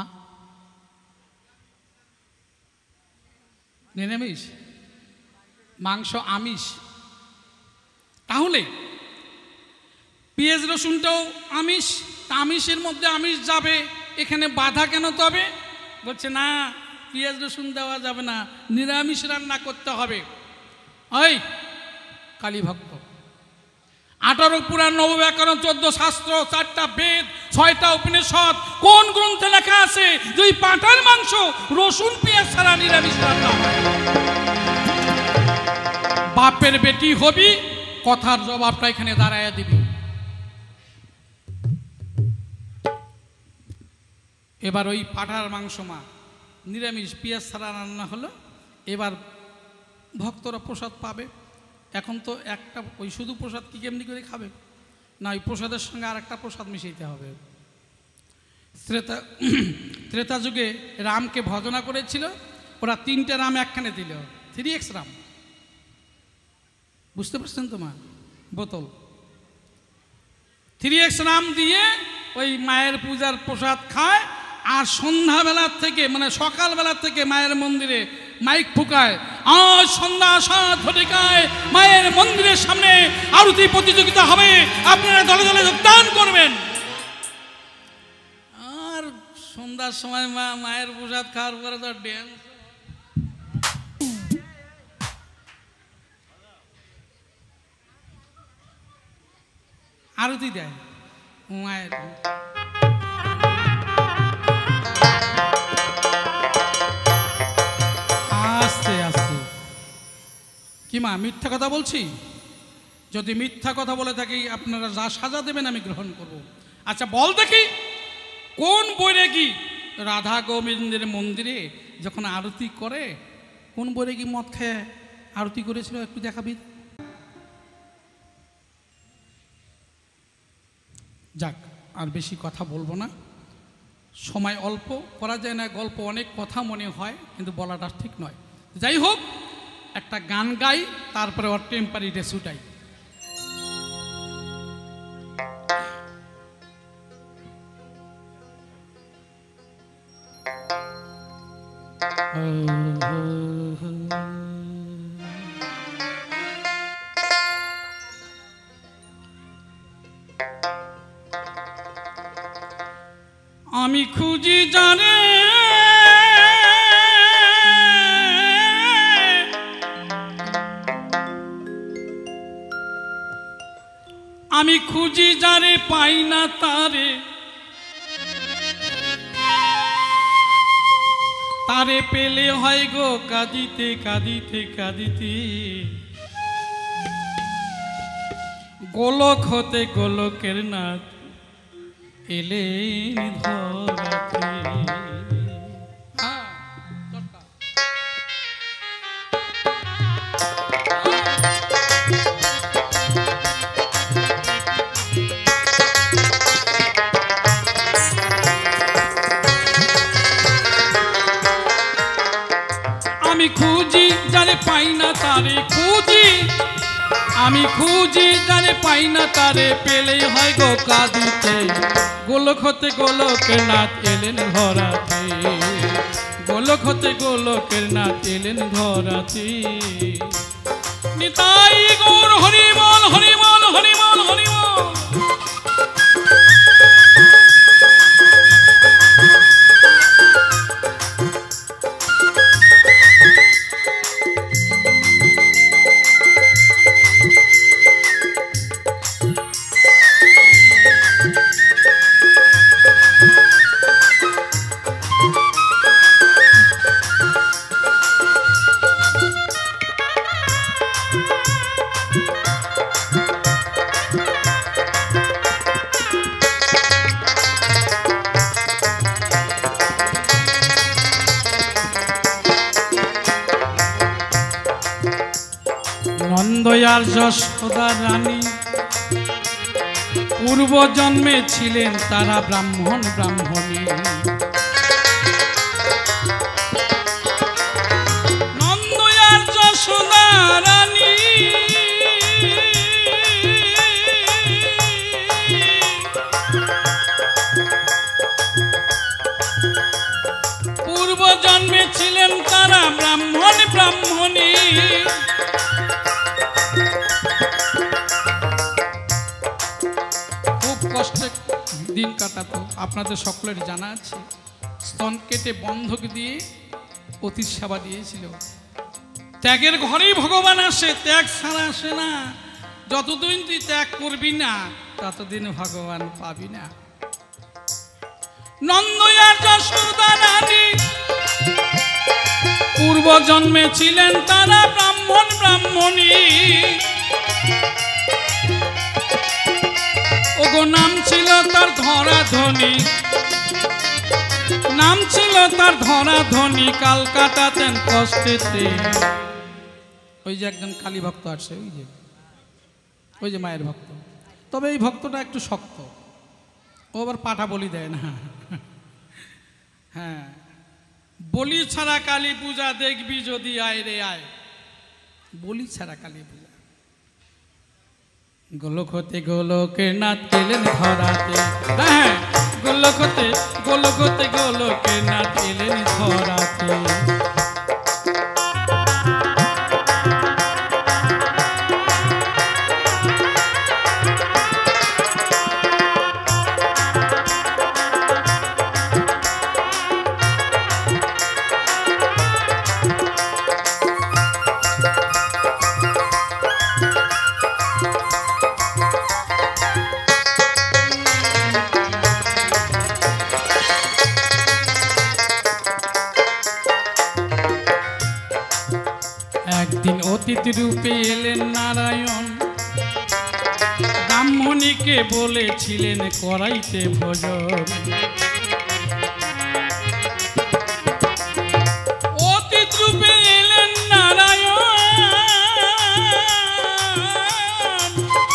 [SPEAKER 2] নিরামিষ, মাংস আমিষ। তাহলে পেঁয়াজ রসুনটাও আমিষ, আমিষের মধ্যে আমিষ যাবে, এখানে বাধা কেন? তবে বলছে না, পেঁয়াজ রসুন দেওয়া যাবে না, নিরামিষ রান্না করতে হবে। ওই কালী ভক্ত, আঠারো পুরাণ, নবব্যাকরণ, চোদ্দ শাস্ত্র, চারটা বেদ, ছয়টা উপনিষদ, কোন গ্রন্থে লেখা আছে যে ওই পাঁঠার মাংস রসুন পেঁয়াজ ছাড়া নিরামিষ রান্না হয়? বাপের বেটি হবি, কথার জবাবটা এখানে দাঁড়াইয়া দিবি। এবার ওই পাঁঠার মাংস মা নিরামিষ পেঁয়াজ ছাড়া রান্না হলো। এবার ভক্তরা প্রসাদ পাবে। এখন তো একটা ওই শুধু প্রসাদ কি কেমনি করে খাবে না, ওই প্রসাদের সঙ্গে আর একটা প্রসাদ মিশাইতে হবে। ত্রেতা ত্রেতা যুগে রামকে ভজনা করেছিল, ওরা তিনটে রাম একখানে দিল, থ্রি এক্স রাম। বুঝতে পারছেন তো মা? বোতল থ্রি এক্স রাম দিয়ে ওই মায়ের পূজার প্রসাদ খায়। আর সন্ধ্যাবেলার থেকে মানে সকালবেলার থেকে মায়ের মন্দিরে মাইক ফুকায়, আজ সন্ধ্যা সাত ঘটিকায় মায়ের মন্দিরের সামনে আরতি প্রতিযোগিতা হবে, আপনারা দলে দলে যোগদান করবেন। আর সন্ধ্যার সময় মা মায়ের প্রসাদ খাওয়ার পরে তো ড্যান্স, আরতি দেয় মায়ের। আস্তে আস্তে কি মা মিথ্যা কথা বলছি? যদি মিথ্যা কথা বলে থাকি আপনারা যা সাজা দেবেন আমি গ্রহণ করব। আচ্ছা বল দেখি, কোন বৈরাগী রাধা গোবিন্দের মন্দিরে যখন আরতি করে কোন বৈরাগী মদ খেয়ে আরতি করেছিল? একটু দেখাবি। যাক, আর বেশি কথা বলবো না, সময় অল্প, করা যায় না গল্প, অনেক কথা মনে হয় কিন্তু বলাটা ঠিক নয়। যাই হোক, একটা গান গাই, তারপরে ওর টেম্পারিটে ছুটাই। আমি খুঁজি জানে আমি খুঁজি জানে পাই না তারে, তারে পেলে হয় গো কাঁদিতে কাঁদিতে কাঁদিতে, গোলক হতে গোলকের নাথ এলেন ধরাতে। আমি খুঁজি জানে পাই না তারে, খুঁজি আমি খুঁজি জানে পাই না তারে, পেলেই হয় গো কাঁদিতে, গোলক হতে গোলকের নাথ এলেন ধরাতে, গোলক হতে গোলকের নাথ এলেন ধরাতে। নিতাই গৌর হরিবল হরিবল হরিবল হরিবল। নন্দয়ার যশোদা রানী পূর্ব জন্মে ছিলেন তারা ব্রাহ্মণ ব্রাহ্মণী। নন্দয়ার যশোদা রানী পূর্ব জন্মে ছিলেন তারা ব্রাহ্মণ ব্রাহ্মণী। কষ্টে দিন কাটাতো, আপনাদের সকলের জানা আছে। স্তন কেটে বন্ধক দিয়ে অতিথি সেবা দিয়েছিল। ত্যাগের ঘরেই ভগবান আসে, ত্যাগ ছাড়া আসে না। যতদিন তুই ত্যাগ করবি না ততদিন ভগবান পাবি না। নন্দয়ার যশোদা রানী পূর্ব জন্মে ছিলেন তারা ব্রাহ্মণ ব্রাহ্মণী। ওগো নাম ছিল তার ধরাধনী, নাম ছিল তার ধরাধনী, কাল কাটাতেন কষ্টেতে। ওই যে একজন কালী ভক্ত আসে, ওই যে ওই যে মায়ের ভক্ত, তবে এই ভক্তটা একটু শক্ত, ও আবার পাঠা বলি দেয় না। হ্যাঁ, বলি ছাড়া কালী পূজা দেখবি যদি আয় রে আয়, বলি ছাড়া কালী পূজা। গোলক হতে গোলকের নাথ এলেন ধরাতে, হ্যাঁ গোলক হতে গোলক হতে গোলকের নাথ এলেন ধরাতে। অতিথি রূপে এলেন নারায়ণ, ব্রাহ্মণীকে বলেছিলেন করাইতে ভোজন। অতিথি রূপে এলেন নারায়ণ,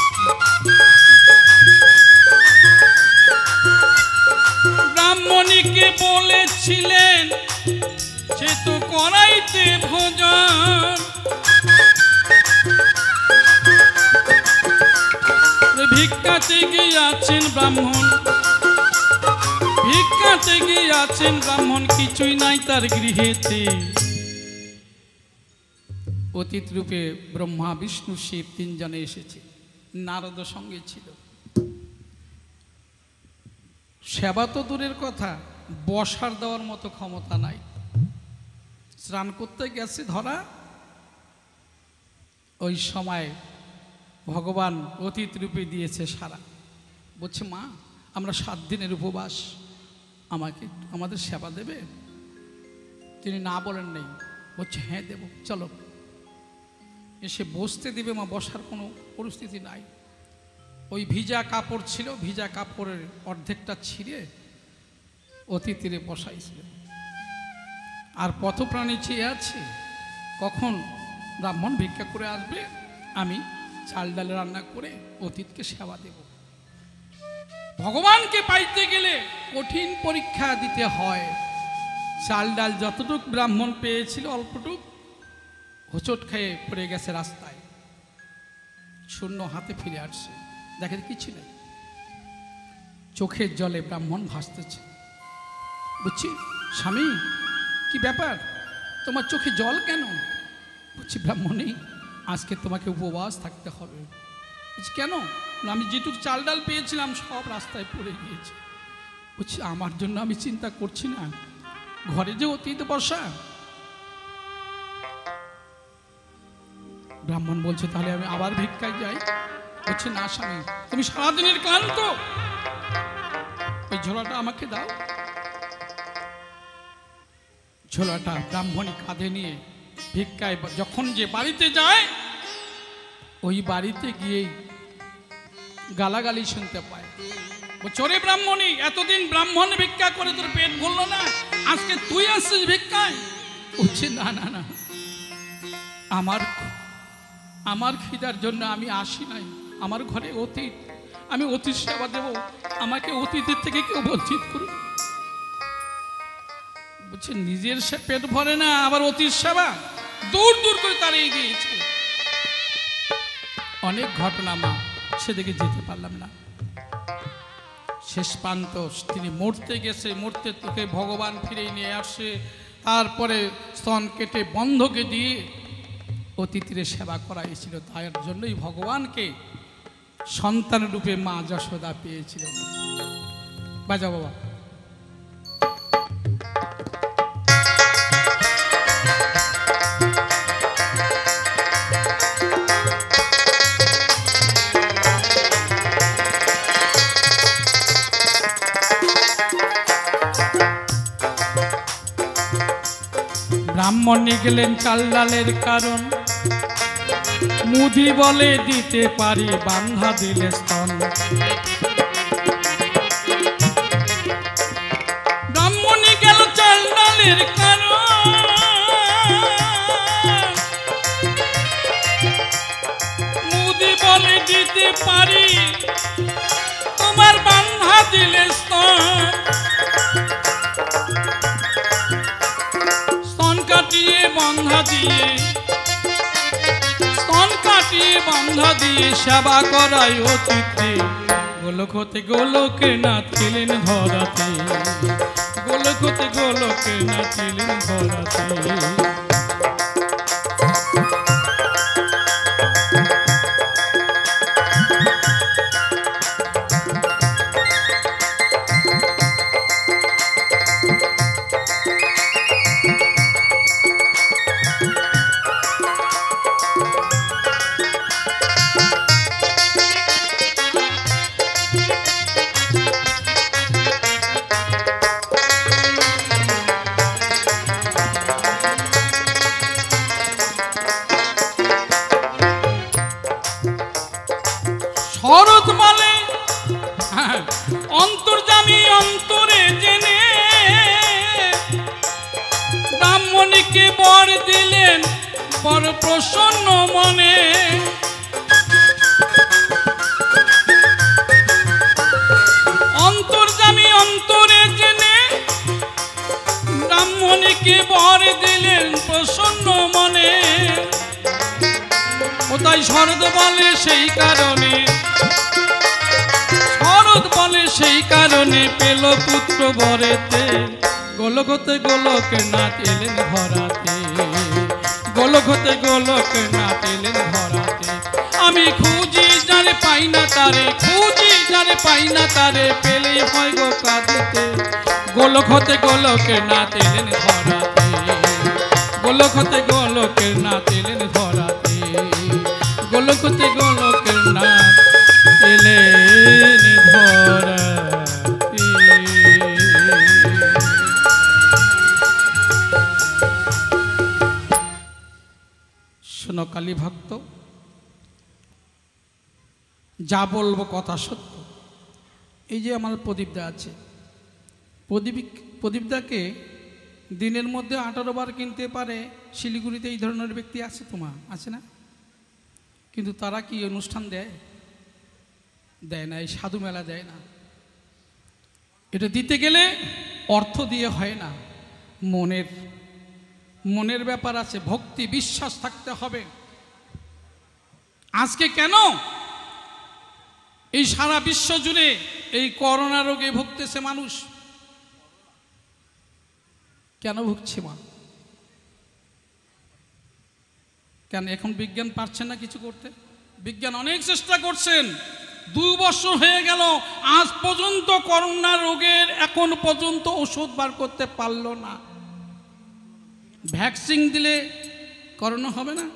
[SPEAKER 2] ব্রাহ্মণীকে বলেছিলেন সে তো করাইতে ভোজন। ভিক্ষাতে গিয়াছেন ব্রাহ্মণ, ভিক্ষাতে গিয়াছেন ব্রাহ্মণ, কিছুই নাই তার গৃহেতে। অতীত রূপে ব্রহ্মা বিষ্ণু শিব তিনজনে এসেছে, নারদ সঙ্গে ছিল। সেবা তো দূরের কথা, বসার দেওয়ার মতো ক্ষমতা নাই। স্নান করতে গেছে ধরা, ওই সময় ভগবান অতীত রূপে দিয়েছে সারা। বলছে মা আমরা সাত দিনের উপবাস, আমাকে আমাদের সেবা দেবে? তিনি না বলেন নেই, বলছে হ্যাঁ দেব, চলো। এসে বসতে দিবে মা, বসার কোনো পরিস্থিতি নাই। ওই ভিজা কাপড় ছিল, ভিজা কাপড়ের অর্ধেকটা ছিঁড়ে অতিথিরে বসাইছিল। আর পথপ্রাণী চেয়ে আছে কখন ব্রাহ্মণ ভিক্ষা করে আসবে, আমি চাল ডাল রান্না করে অতিথিকে সেবা দেব। ভগবানকে পাইতে গেলে কঠিন পরীক্ষা দিতে হয়। চাল ডাল যতটুক ব্রাহ্মণ পেয়েছিল অল্পটুক হোঁচট খেয়ে পড়ে গেছে রাস্তায়, শূন্য হাতে ফিরে আসছে, দেখে কিছু নেই। চোখের জলে ব্রাহ্মণ ভাসতেছে। বুঝছি স্বামী কি ব্যাপার, তোমার চোখে জল কেন? বলছি ব্রাহ্মণী আজকে তোমাকে উপবাস থাকতে হবে। বলছি কেন? আমি যেটুকু চাল ডাল পেয়েছিলাম সব রাস্তায় পড়ে গিয়েছে। বলছি আমার জন্য আমি চিন্তা করছি না, ঘরে যে অতীত বসা। ব্রাহ্মণ বলছে তাহলে আমি আবার ভিক্ষায় যাই। বলছে না স্বামী, তুমি সারাদিনের ক্লান্ত, ওই ঝোলাটা আমাকে দাও। ঝোলাটা ব্রাহ্মণী কাঁধে নিয়ে ভিক্ষায় যখন যে বাড়িতে যায়, ওই বাড়িতে গিয়েই গালাগালি শুনতে পায়। চোরে ব্রাহ্মণী, এতদিন ব্রাহ্মণ ভিক্ষা করে তোর পেট ভরলো না, আজকে তুই আসছিস ভিক্ষায়? বলছে না না না, আমার আমার খিদার জন্য আমি আসি নাই, আমার ঘরে অতীত, আমি অতীত সেবা দেব, আমাকে অতীতের থেকে কেউ বঞ্চিত করুন। বলছে নিজের সে পেট ভরে না, আবার অতীত সেবা, দূর দূর করে তাড়িয়ে দিয়েছে। অনেক ঘটনা মা, সেদিকে যেতে পারলাম না। শেষ প্রান্ত তিনি মরতে গেছে, মরতে তোকে ভগবান ফিরে নিয়ে আসে। তারপরে স্তন কেটে বন্ধকে দিয়ে অতিথিরে সেবা করাইছিল। তার জন্যই ভগবানকে সন্তান রূপে মা যশোদা পেয়েছিল। বাজা বাবা। ব্রাহ্মণী গেলেন চাল ডালের কারণ, মুদি বলে দিতে পারি বান্ধা দিলে স্তন। ব্রাহ্মণী গেল চাল ডালের কারণ, মুদি বলে দিতে পারি তোমার বান্ধা দিলে স্তন। কাটিয়ে বন্ধা দিয়ে, স্তন কাটিয়ে বন্ধা দিয়ে সেবা করাই অতিথি। গোলক হতে গোলকে নাচিলেন ধরাতে, গোলক হতে গোলকে নাচিলেন ধরাতে। প্রসন্ন মনে। অন্তর্যামী অন্তরে জেনে ব্রাহ্মণীকে বর দিলেন প্রসন্ন মনে। ও তাই শরৎ বলে সেই কারণে, শরৎ বলে সেই কারণে পেল পুত্র বরেতে। গোলকতে গোলকে নাথ এলেন ধরাতে, গোলকতে গোলকে নাথ এলেন ধরাতে। আমি খুঁজি যারে পাই না তারে, খুঁজি যারে পাই না তারে, পেলেই হয় গো কাঁদিতে। গোলকতে গোলকে নাথ এলেন ধরাতে, গোলকতে গোলকে নাথ এলেন ধরাতে, গোলকতে গোলকে নাথ এলেন ধরাতে। শোনো কালী ভক্ত, যা বলবো কথা সত্য। এই যে আমার প্রদীপদা আছে, প্রদীপ প্রদীপদাকে দিনের মধ্যে আঠারো বার কিনতে পারে। শিলিগুড়িতে এই ধরনের ব্যক্তি আছে, তোমার আছে না? কিন্তু তারা কি অনুষ্ঠান দেয়? দেয় না। এই সাধু মেলা দেয় না। এটা দিতে গেলে অর্থ দিয়ে হয় না, মনের মনের ব্যাপার আছে, ভক্তি বিশ্বাস থাকতে হবে। আজকে কেন এই সারা বিশ্ব জুড়ে এই করোনা রোগে ভুগতেছে মানুষ? কেন ভুগছে মা? কেন এখন বিজ্ঞান পারছেন না কিছু করতে? বিজ্ঞান অনেক চেষ্টা করছেন, দুই বছর হয়ে গেল, আজ পর্যন্ত করোনা রোগের এখন পর্যন্ত ওষুধ বার করতে পারল না। ভ্যাকসিন দিলে করোনা হবে না?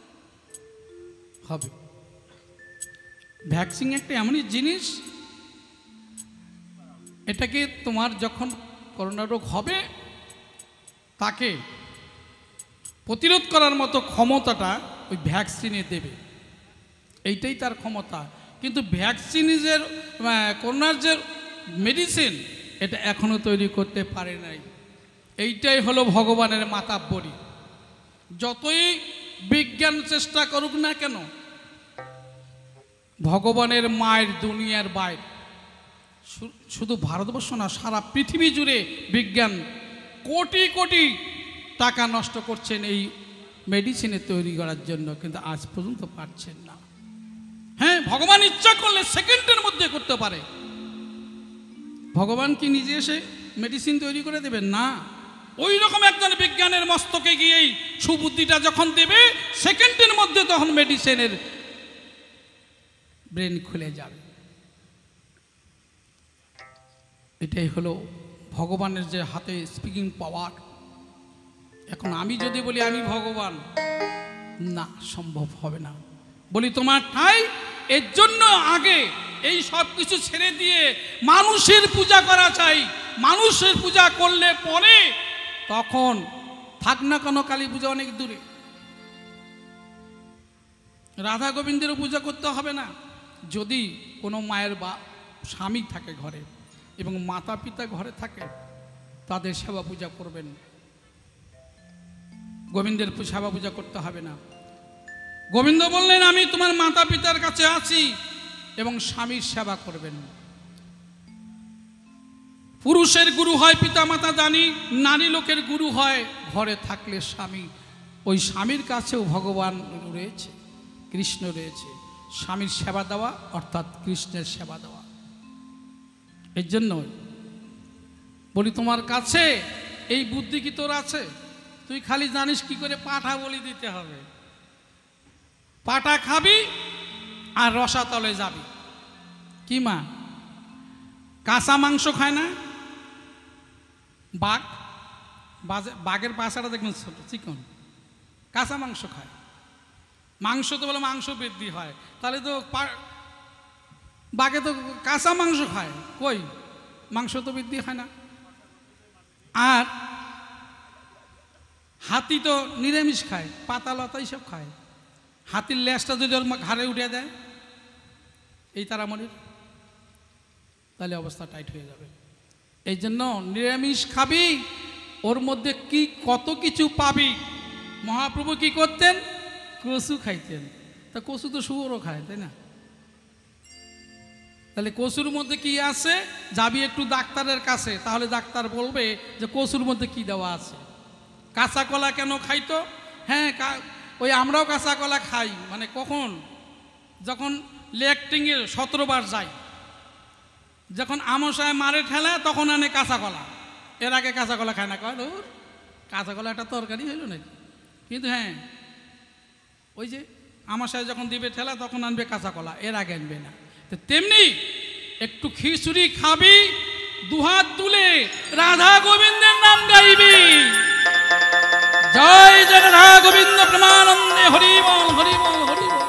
[SPEAKER 2] হবে। ভ্যাকসিন একটা এমনই জিনিস, এটাকে তোমার যখন করোনা রোগ হবে তাকে প্রতিরোধ করার মতো ক্ষমতাটা ওই ভ্যাকসিনে দেবে, এইটাই তার ক্ষমতা। কিন্তু ভ্যাকসিনের করোনার যে মেডিসিন, এটা এখনো তৈরি করতে পারে নাই। এইটাই হলো ভগবানের মাতাব্বরি। যতই বিজ্ঞান চেষ্টা করুক না কেন, ভগবানের মায়ের দুনিয়ার বাইরে, শুধু ভারতবর্ষ না, সারা পৃথিবী জুড়ে বিজ্ঞান কোটি কোটি টাকা নষ্ট করছেন এই মেডিসিনে তৈরি করার জন্য, কিন্তু আজ পর্যন্ত পারছেন না। হ্যাঁ, ভগবান ইচ্ছা করলে সেকেন্ডের মধ্যে করতে পারে। ভগবান কি নিজে এসে মেডিসিন তৈরি করে দেবেন? না। ওই রকম একজন বিজ্ঞানের মস্তকে গিয়েই সুবুদ্ধিটা যখন দেবে, সেকেন্ডের মধ্যে তখন মেডিসিনের ব্রেন খুলে যাবে। এটাই হলো ভগবানের যে হাতে স্পিকিং পাওয়ার। এখন আমি যদি বলি আমি ভগবান, না, সম্ভব হবে না। বলি তোমার ঠাই, এর জন্য আগে এই সব কিছু ছেড়ে দিয়ে মানুষের পূজা করা চাই। মানুষের পূজা করলে পরে তখন থাক না কেন কালী পূজা অনেক দূরে, রাধা গোবিন্দেরও পূজা করতে হবে না। যদি কোনো মায়ের বা স্বামী থাকে ঘরে এবং মাতা পিতা ঘরে থাকে, তাদের সেবা পূজা করবেন। গোবিন্দের সেবা পূজা করতে হবে না। গোবিন্দ বললেন আমি তোমার মাতা পিতার কাছে আছি, এবং স্বামীর সেবা করবেন। পুরুষের গুরু হয় পিতা মাতা জানি, নারী লোকের গুরু হয় ঘরে থাকলে স্বামী। ওই স্বামীর কাছেও ভগবান রয়েছে, কৃষ্ণ রয়েছে। স্বামীর সেবা দেওয়া অর্থাৎ কৃষ্ণের সেবা দেওয়া। এর জন্য বলি তোমার কাছে এই বুদ্ধি কি তোর আছে? তুই খালি জানিস কি করে পাঁঠা বলি দিতে হবে। পাঁঠা খাবি আর রসাতলে যাবি। কি মা, কাঁচা মাংস খায় না? বাঘ, বাঘের পাশাটা দেখবেন ছোট চিকন, কাঁচা মাংস খায়। মাংস তো বলে মাংস বৃদ্ধি হয়, তাহলে তো বাঘে তো কাঁচা মাংস খায়, কই মাংস তো বৃদ্ধি হয় না। আর হাতি তো নিরামিষ খায়, পাতা লতা এইসব খায়। হাতির লেজটা যদি ওর ঘাড়ে উঠে দেয় এই তারামণির, তাহলে অবস্থা টাইট হয়ে যাবে। এই জন্য নিরামিষ খাবি, ওর মধ্যে কি কত কিছু পাবি। মহাপ্রভু কি করতেন? কচু খাইতেন, তা কচু তো শুয়োরও খায়, তাই না? তাহলে কচুর মধ্যে কি আছে, যাবি একটু ডাক্তারের কাছে, তাহলে ডাক্তার বলবে যে কচুর মধ্যে কি দেওয়া আছে। কাঁচা কলা কেন খাইতো? হ্যাঁ, ওই আমরাও কাঁচা কলা খাই, মানে কখন, যখন লেকটিংয়ে সতেরো বার যাই, যখন আমশায় মারে ঠেলা তখন আনে কাঁচা কলা, এর আগে কাঁচা কলা খায় না। কয় ধুর, কাঁচা কলা একটা তরকারি হইল নাকি? কিন্তু হ্যাঁ, ওই যে আমশায় যখন দিবে ঠেলা তখন আনবে কাঁচা কলা, এর আগে আনবে না। তো তেমনি একটু খিচুড়ি খাবি, দুহাত তুলে রাধা গোবিন্দের নাম গাইবি, জয় জয় রাধা গোবিন্দ প্রেমানন্দে, হরি বল হরি বল হরি বল।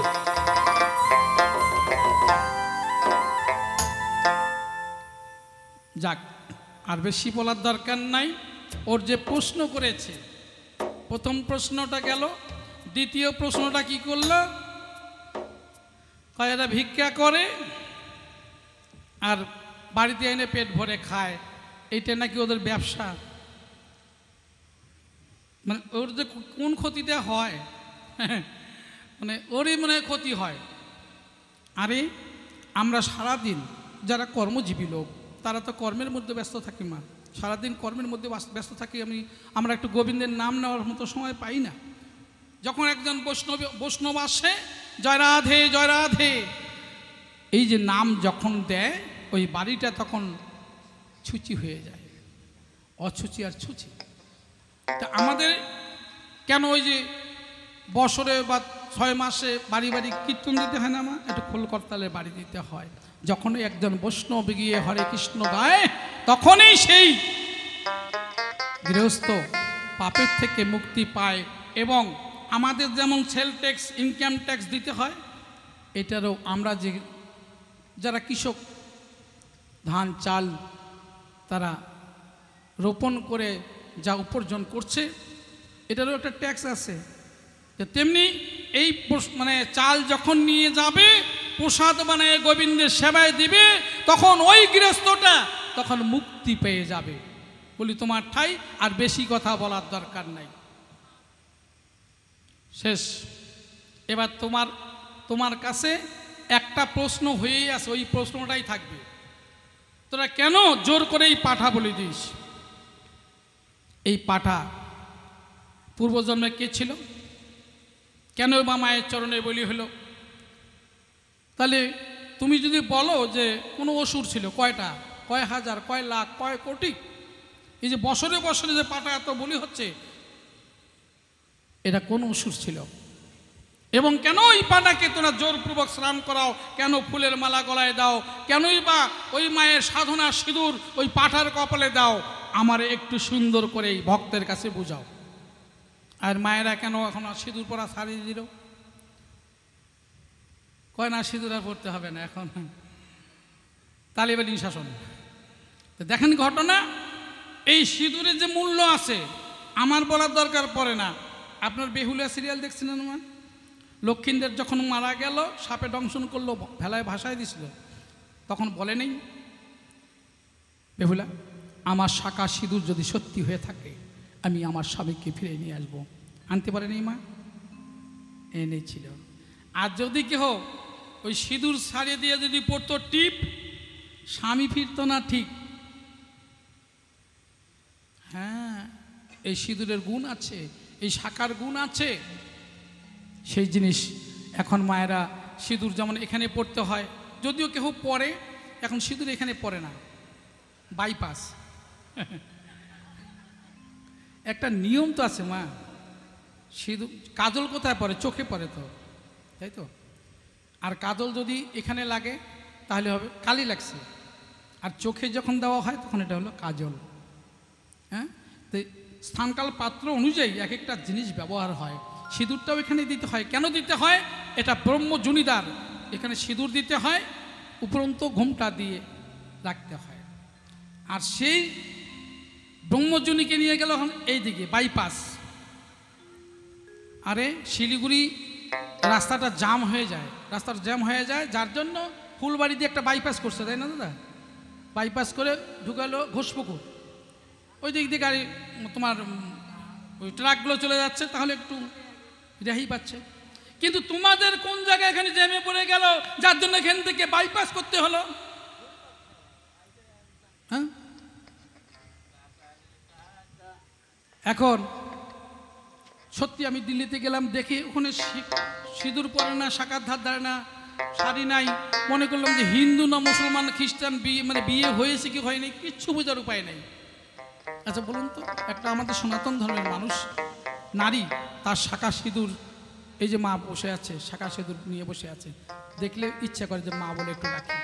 [SPEAKER 2] যাক, আর বেশি বলার দরকার নাই। ওর যে প্রশ্ন করেছে, প্রথম প্রশ্নটা গেল, দ্বিতীয় প্রশ্নটা কি করলো? কয় এরা ভিক্ষা করে আর বাড়িতে এনে পেট ভরে খায়, এইটা নাকি ওদের ব্যবসা। মানে ওর যে কোন ক্ষতিটা হয়, মানে ওরই মনে ক্ষতি হয়। আরে আমরা সারাদিন যারা কর্মজীবী লোক, তারা তো কর্মের মধ্যে ব্যস্ত থাকি মা, সারাদিন কর্মের মধ্যে ব্যস্ত থাকি। আমি আমরা একটু গোবিন্দের নাম নেওয়ার মতো সময় পাই না। যখন একজন বৈষ্ণব বৈষ্ণব আসে, জয় রাধে জয় রাধে, এই যে নাম যখন দেয়, ওই বাড়িটা তখন ছুচি হয়ে যায়, অছুচি আর ছুচি। তা আমাদের কেন ওই যে বছরে বা ছয় মাসে বাড়ি বাড়ি কীর্তন দিতে হয় না মা? একটু খোল করতালে বাড়ি দিতে হয়। যখনই একজন বৈষ্ণব গিয়ে হরে কৃষ্ণ গায়, তখনই সেই গৃহস্থ পাপের থেকে মুক্তি পায়। এবং আমাদের যেমন সেল ট্যাক্স, ইনকাম ট্যাক্স দিতে হয়, এটারও আমরা যে যারা কৃষক ধান চাল তারা রোপণ করে যা উপার্জন করছে, এটারও একটা ট্যাক্স আছে। তেমনি এই মানে চাল যখন নিয়ে যাবে, প্রসাদ বানায় গোবিন্দের সেবায় দিবে, তখন ওই গৃহস্থটা তখন মুক্তি পেয়ে যাবে। বলি তোমার ঠাই আর বেশি কথা বলার দরকার নাই, শেষ। এবার তোমার তোমার কাছে একটা প্রশ্ন হয়েই আছে, ওই প্রশ্নটাই থাকবে, তোরা কেন জোর করে এই পাঠা বলে দিস? এই পাঠা পূর্বজন্মে কে ছিল? কেন বা মায়ের চরণে বলি হলো? তাহলে তুমি যদি বলো যে কোনো অসুর ছিল, কয়টা, কয় হাজার, কয় লাখ, কয় কোটি, এই যে বছরে বছরে যে পাঠা এত বলি হচ্ছে, এটা কোন অসুর ছিল? এবং কেন ওই পাটাকে তোরা জোরপূর্বক স্নান করাও? কেন ফুলের মালা গলায় দাও? কেনই বা ওই মায়ের সাধনা সিঁদুর ওই পাঠার কপালে দাও? আমার একটু সুন্দর করে এই ভক্তের কাছে বুঝাও। আর মায়েরা কেন এখন সিঁদুর পরা ছাড়িয়ে দিল? কয় না সিঁদুর আর পড়তে হবে না, এখন তালিবানি শাসন। তো দেখেন ঘটনা, এই সিঁদুরের যে মূল্য আছে আমার বলার দরকার পড়ে না। আপনার বেহুলা সিরিয়াল দেখছেন না? লক্ষ্মীদের যখন মারা গেল, সাপে দংশন করলো, ভেলায় ভাসায় দিছিল, তখন বলে নেই বেহুলা, আমার শাখা সিঁদুর যদি সত্যি হয়ে থাকে, আমি আমার স্বামীকে ফিরে নিয়ে আসবো। আনতে পারেনি মা? এনেছিল। আর যদি কেহ ওই সিঁদুর ছাড়িয়ে দিয়ে যদি পড়তো টিপ, স্বামী ফিরত না ঠিক। হ্যাঁ, এই সিঁদুরের গুণ আছে, এই শাখার গুণ আছে। সেই জিনিস এখন মায়েরা সিঁদুর যেমন এখানে পড়তে হয়, যদিও কেহ পরে, এখন সিঁদুর এখানে পড়ে না, বাইপাস। একটা নিয়ম তো আছে মা, সিঁদুর কাজল কোথায় পড়ে? চোখে পড়ে তো, তাই তো? আর কাজল যদি এখানে লাগে তাহলে হবে কালি লাগছে, আর চোখে যখন দেওয়া হয় তখন এটা হলো কাজল। হ্যাঁ, তো স্থানকাল পাত্র অনুযায়ী এক একটা জিনিস ব্যবহার হয়। সিঁদুরটাও এখানে দিতে হয়। কেন দিতে হয়? এটা ব্রহ্মজনিদার, এখানে সিঁদুর দিতে হয়, উপরন্তু ঘুমটা দিয়ে রাখতে হয়। আর সেই ব্রহ্মজনীকে নিয়ে গেল এখন এই দিকে বাইপাস। আরে শিলিগুড়ি রাস্তাটা জাম হয়ে যায়, রাস্তাটা জ্যাম হয়ে যায়, যার জন্য ফুলবাড়ি দিয়ে একটা বাইপাস করছে, তাই না দাদা? বাইপাস করে ঢুকালো ঘোষপুকুর, ওই দিক দিয়ে গাড়ি তোমার ওই ট্রাকগুলো চলে যাচ্ছে, তাহলে একটু রেহাই পাচ্ছে। কিন্তু তোমাদের কোন জায়গায় এখানে জ্যামে পড়ে গেল, যার জন্য এখান থেকে বাইপাস করতে হলো? হ্যাঁ, এখন সত্যি আমি দিল্লিতে গেলাম, দেখি ওখানে সিঁদুর পরে না, শাকার ধার ধারে না, শাড়ি নাই। মনে করলাম যে হিন্দু না মুসলমান খ্রিস্টান বিয়ে, মানে বিয়ে হয়েছে কি হয়নি কিচ্ছু বোঝার উপায় নেই। আচ্ছা বলুন তো, একটা আমাদের সনাতন ধর্মের মানুষ নারী তার শাখা সিঁদুর, এই যে মা বসে আছে শাখা সিঁদুর নিয়ে বসে আছে, দেখলে ইচ্ছা করে যে মা বলে একটু রাখি।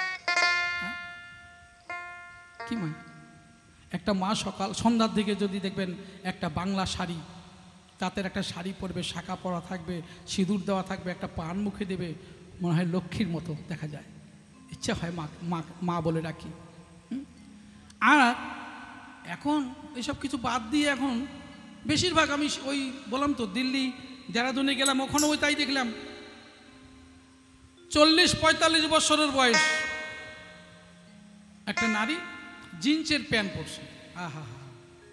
[SPEAKER 2] কি মা, একটা মা সকাল সন্ধ্যার দিকে যদি দেখবেন একটা বাংলা শাড়ি, তাদের একটা শাড়ি পরবে, শাখা পরা থাকবে, সিঁদুর দেওয়া থাকবে, একটা পান মুখে দেবে, মনে হয় লক্ষ্মীর মতো দেখা যায়, ইচ্ছা হয় মা মা মা বলে রাখি। আর এখন এইসব কিছু বাদ দিয়ে এখন বেশিরভাগ আমি ওই বললাম তো দিল্লি দেরাদুনে গেলাম, ওখানে ওই তাই দেখলাম চল্লিশ পঁয়তাল্লিশ বছরের বয়স একটা নারী জিন্সের প্যান্ট পরছে। আহা হা,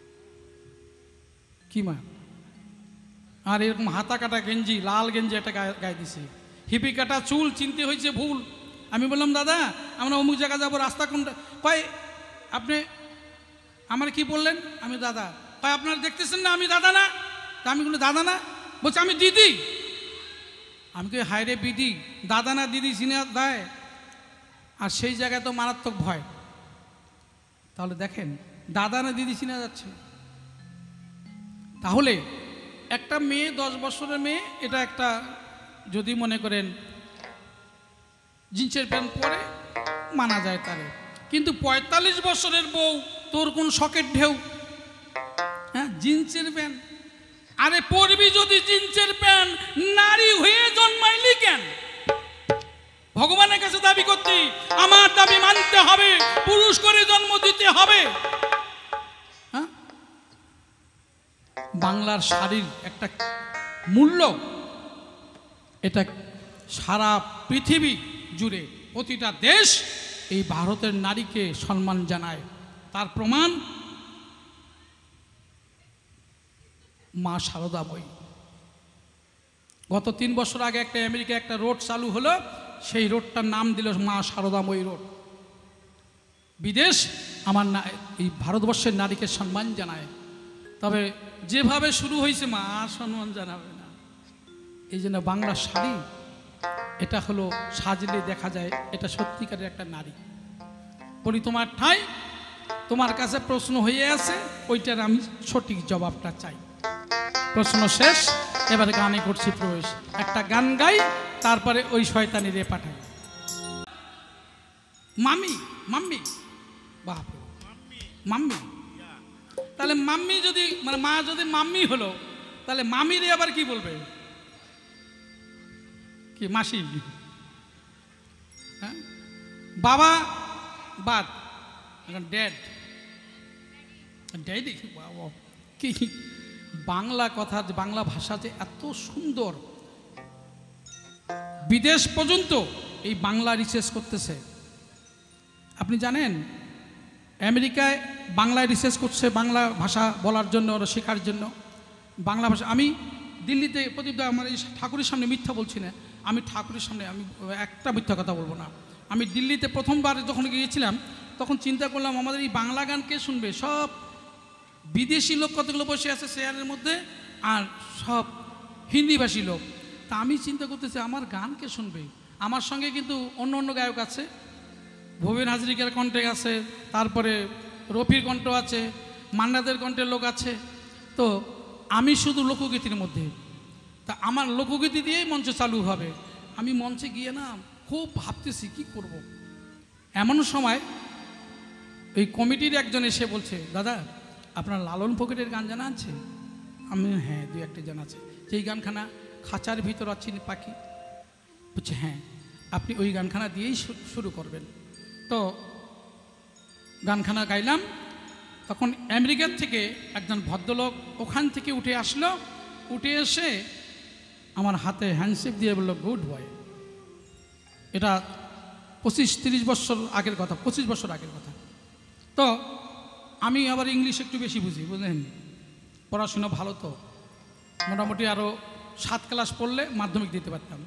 [SPEAKER 2] কি মা! আর এরকম হাতা কাটা গেঞ্জি, লাল গেঞ্জি একটা গায়ে গায়ে দিছে, হিপি কাটা চুল, চিনতে হয়েছে ভুল। আমি বললাম দাদা আমরা অমুক জায়গা যাবো, রাস্তা কোনটা? কয় আপনি আমার কি বললেন? আমি দাদা। কয় আপনারা দেখতেছেন না আমি দাদা না? তা আমি বলি দাদা না, বলছে আমি দিদি। আমি কই হায় রে বিদি, দাদা না দিদি চিনে দেয়? আর সেই জায়গায় তো মারাত্মক ভয়। তাহলে দেখেন দাদা না দিদি চিনা যাচ্ছে না। তাহলে একটা মেয়ে, দশ বছরের মেয়ে, এটা একটা যদি মনে করেন জিন্সের প্যান্ট পরে মানা যায় তারে, কিন্তু পঁয়তাল্লিশ বছরের বউ তোর কোন শকের ঢেউ? হ্যাঁ, জিন্সের প্যান্ট। আরে পরবি যদি জিন্সের প্যান্ট, নারী হয়ে জন্মাইলি কেন? ভগবানের কাছে দাবি করতে, আমার দাবি মানতে হবে, পুরুষ করে জন্ম দিতে হবে। হ্যাঁ, বাংলার শাড়ির একটা মূল্য, এটা সারা পৃথিবী জুড়ে প্রতিটা দেশ এই ভারতের নারীকে সম্মান জানায়। তার প্রমাণ মা শারদাময়ী। গত তিন বছর আগে একটা আমেরিকায় একটা রোড চালু হলো, সেই রোডটার নাম দিল মা শারদাময়ী রোড। বিদেশ আমার না এই ভারতবর্ষের নারীকে সম্মান জানায়। তবে যেভাবে শুরু হয়েছে মা আর সম্মান জানাবে না। এই জন্য বাংলা শাড়ি এটা হলো সাজলে দেখা যায় এটা সত্যিকারের একটা নারী। বলি তোমার ঠাই, তোমার কাছে প্রশ্ন হয়ে আছে, ওইটার আমি সঠিক জবাবটা চাই। প্রশ্ন শেষ, এবারে গানে করছি প্রবেশ। একটা গান গাই, তারপরে ওই শয়তানি রে পাঠাই। মাম্মি মাম্মি বাপ মাম্মি, তাহলে মাম্মি যদি মানে মা যদি মাম্মি হলো, তাহলে মামিরে আবার কি বলবে? কি মাসি? হ্যাঁ, বাবা বাদ, ড্যাড ড্যাডি। বাবা কি বাংলা কথা, বাংলা ভাষা যে এত সুন্দর, বিদেশ পর্যন্ত এই বাংলা রিসার্চ করতেছে। আপনি জানেন আমেরিকায় বাংলায় রিসার্চ করছে, বাংলা ভাষা বলার জন্য, ওরা শেখার জন্য বাংলা ভাষা। আমি দিল্লিতে প্রদীপদা, আমার এই ঠাকুরের সামনে মিথ্যা বলছি না, আমি ঠাকুরের সামনে আমি একটা মিথ্যা কথা বলবো না। আমি দিল্লিতে প্রথমবার যখন গিয়েছিলাম তখন চিন্তা করলাম আমাদের এই বাংলা গান কে শুনবে? সব বিদেশি লোক কতগুলো বসে আছে চেয়ারের মধ্যে, আর সব হিন্দিভাষী লোক। তা আমি চিন্তা করতেছি আমার গান কে শুনবে? আমার সঙ্গে কিন্তু অন্য অন্য গায়ক আছে, ভুবন হাজরিকার কণ্ঠে আছে, তারপরে রফির কণ্ঠ আছে, মান্নাদের কণ্ঠের লোক আছে, তো আমি শুধু লোকগীতির মধ্যে। তা আমার লোকগীতি দিয়েই মঞ্চ চালু হবে। আমি মঞ্চে গিয়ে না খুব ভাবতেছি কি করব। এমন সময় এই কমিটির একজন এসে বলছে, দাদা আপনার লালন ফকিরের গান জানা আছে? আমি হ্যাঁ দু একটা জানা আছে। যেই গানখানা খাঁচার ভিতর আছে পাখি, বলছে হ্যাঁ আপনি ওই গানখানা দিয়েই শুরু করবেন। তো গানখানা গাইলাম। তখন আমেরিকার থেকে একজন ভদ্রলোক ওখান থেকে উঠে আসলো, উঠে এসে আমার হাতে হ্যান্ডশেক দিয়ে বললো গুড বয়। এটা পঁচিশ তিরিশ বছর আগের কথা, পঁচিশ বছর আগের কথা। তো আমি আবার ইংলিশ একটু বেশি বুঝি, বুঝলেন, পড়াশোনা ভালো, তো মোটামুটি আরও সাত ক্লাস পড়লে মাধ্যমিক দিতে পারতাম।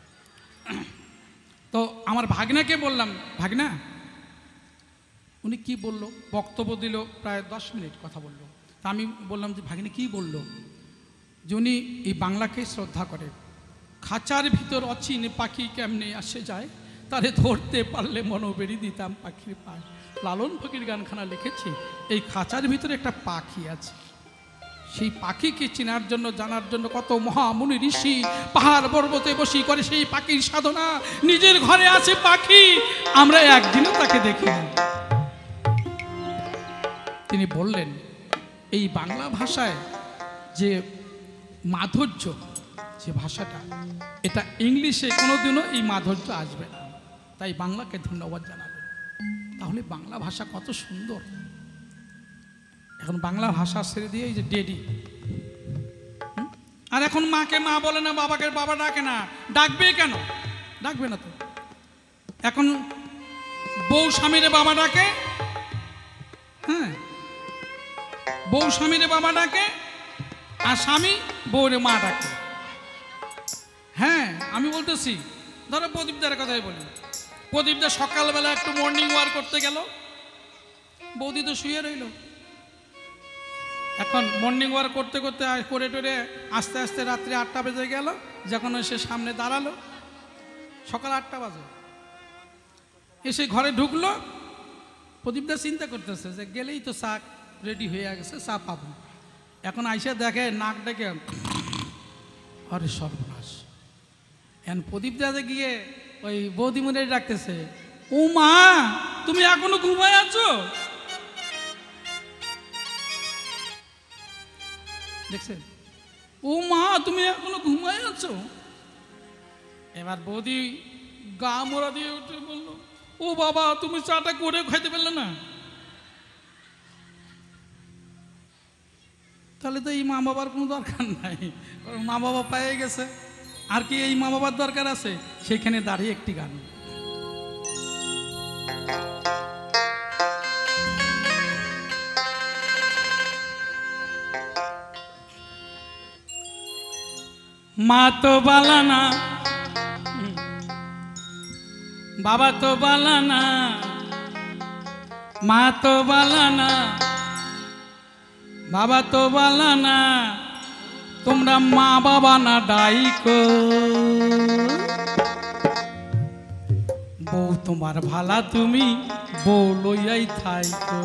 [SPEAKER 2] তো আমার ভাগনাকে বললাম, ভাগনা উনি কি বলল, বক্তব্য দিল প্রায় দশ মিনিট কথা বলল। তা আমি বললাম যে ভাগিনী কি বলল, যে উনি এই বাংলাকে শ্রদ্ধা করে। খাঁচার ভিতর অচিন পাখি কেমনে আসে যায়, তারে ধরতে পারলে মনোবেরি দিতাম পাখির পায়। লালন ফকির গানখানা লিখেছি, এই খাঁচার ভিতরে একটা পাখি আছে, সেই পাখিকে চেনার জন্য জানার জন্য কত মহামুনি ঋষি পাহাড় পর্বতে বসি করে সেই পাখির সাধনা। নিজের ঘরে আছে পাখি, আমরা একদিনও তাকে দেখি না। তিনি বললেন এই বাংলা ভাষায় যে মাধুর্য, যে ভাষাটা, এটা ইংলিশে কোনোদিনও এই মাধুর্য আসবে না। তাই বাংলাকে ধন্যবাদ জানাবেন। তাহলে বাংলা ভাষা কত সুন্দর। এখন বাংলা ভাষা ছেড়ে দিয়ে এই যে ডেডি, আর এখন মাকে মা বলে না, বাবাকে বাবা ডাকে না। ডাকবে কেন? ডাকবে না তো। এখন বউ স্বামীরে বাবা ডাকে, হ্যাঁ, বউ স্বামীরে বাবা ডাকে, আর স্বামী বউরে মা ডাকে। হ্যাঁ, আমি বলতেছি, ধরো প্রদীপদার কথাই বলি। প্রদীপদা সকালবেলা একটু মর্নিং ওয়াক করতে গেল, বৌদি তো শুয়ে রইল। এখন মর্নিং ওয়াক করতে করতে করে টোরে আস্তে আস্তে রাত্রি আটটা বেজে গেল। যখন সে সামনে দাঁড়ালো, সকাল আটটা বাজে, এসে ঘরে ঢুকলো। প্রদীপদা চিন্তা করতেছে যে গেলেই তো চা রেডি হয়ে গেছে, চা পাবো। এখন আইসে দেখে নাক ডেকে, আরে সর্বনাশ। এখন প্রদীপদা গিয়ে ওই বৌদিমুনে ডাকতেছে, ও মা তুমি এখনো ঘুমায় আছো? দেখছেন, ও মা তুমি এখনো ঘুমায় আছো? এবার বৌদি গা মোড়া দিয়ে উঠে বললো, ও বাবা তুমি চাটা করে খাইতে পারলে না? তাহলে তো এই মা বাবার কোনো দরকার নাই, মা বাবা পেয়ে গেছে। আর কি এই মা বাবার দরকার আছে? সেখানে দাঁড়িয়ে একটি গান। মা তো বালানা, বাবা তো বালানা, মা তো বালানা, বাবা তো বালানা, তোমরা মা বাবা না ডাইকো। বউ তোমার ভালা তুমি বউ লইয়াই থাইকো।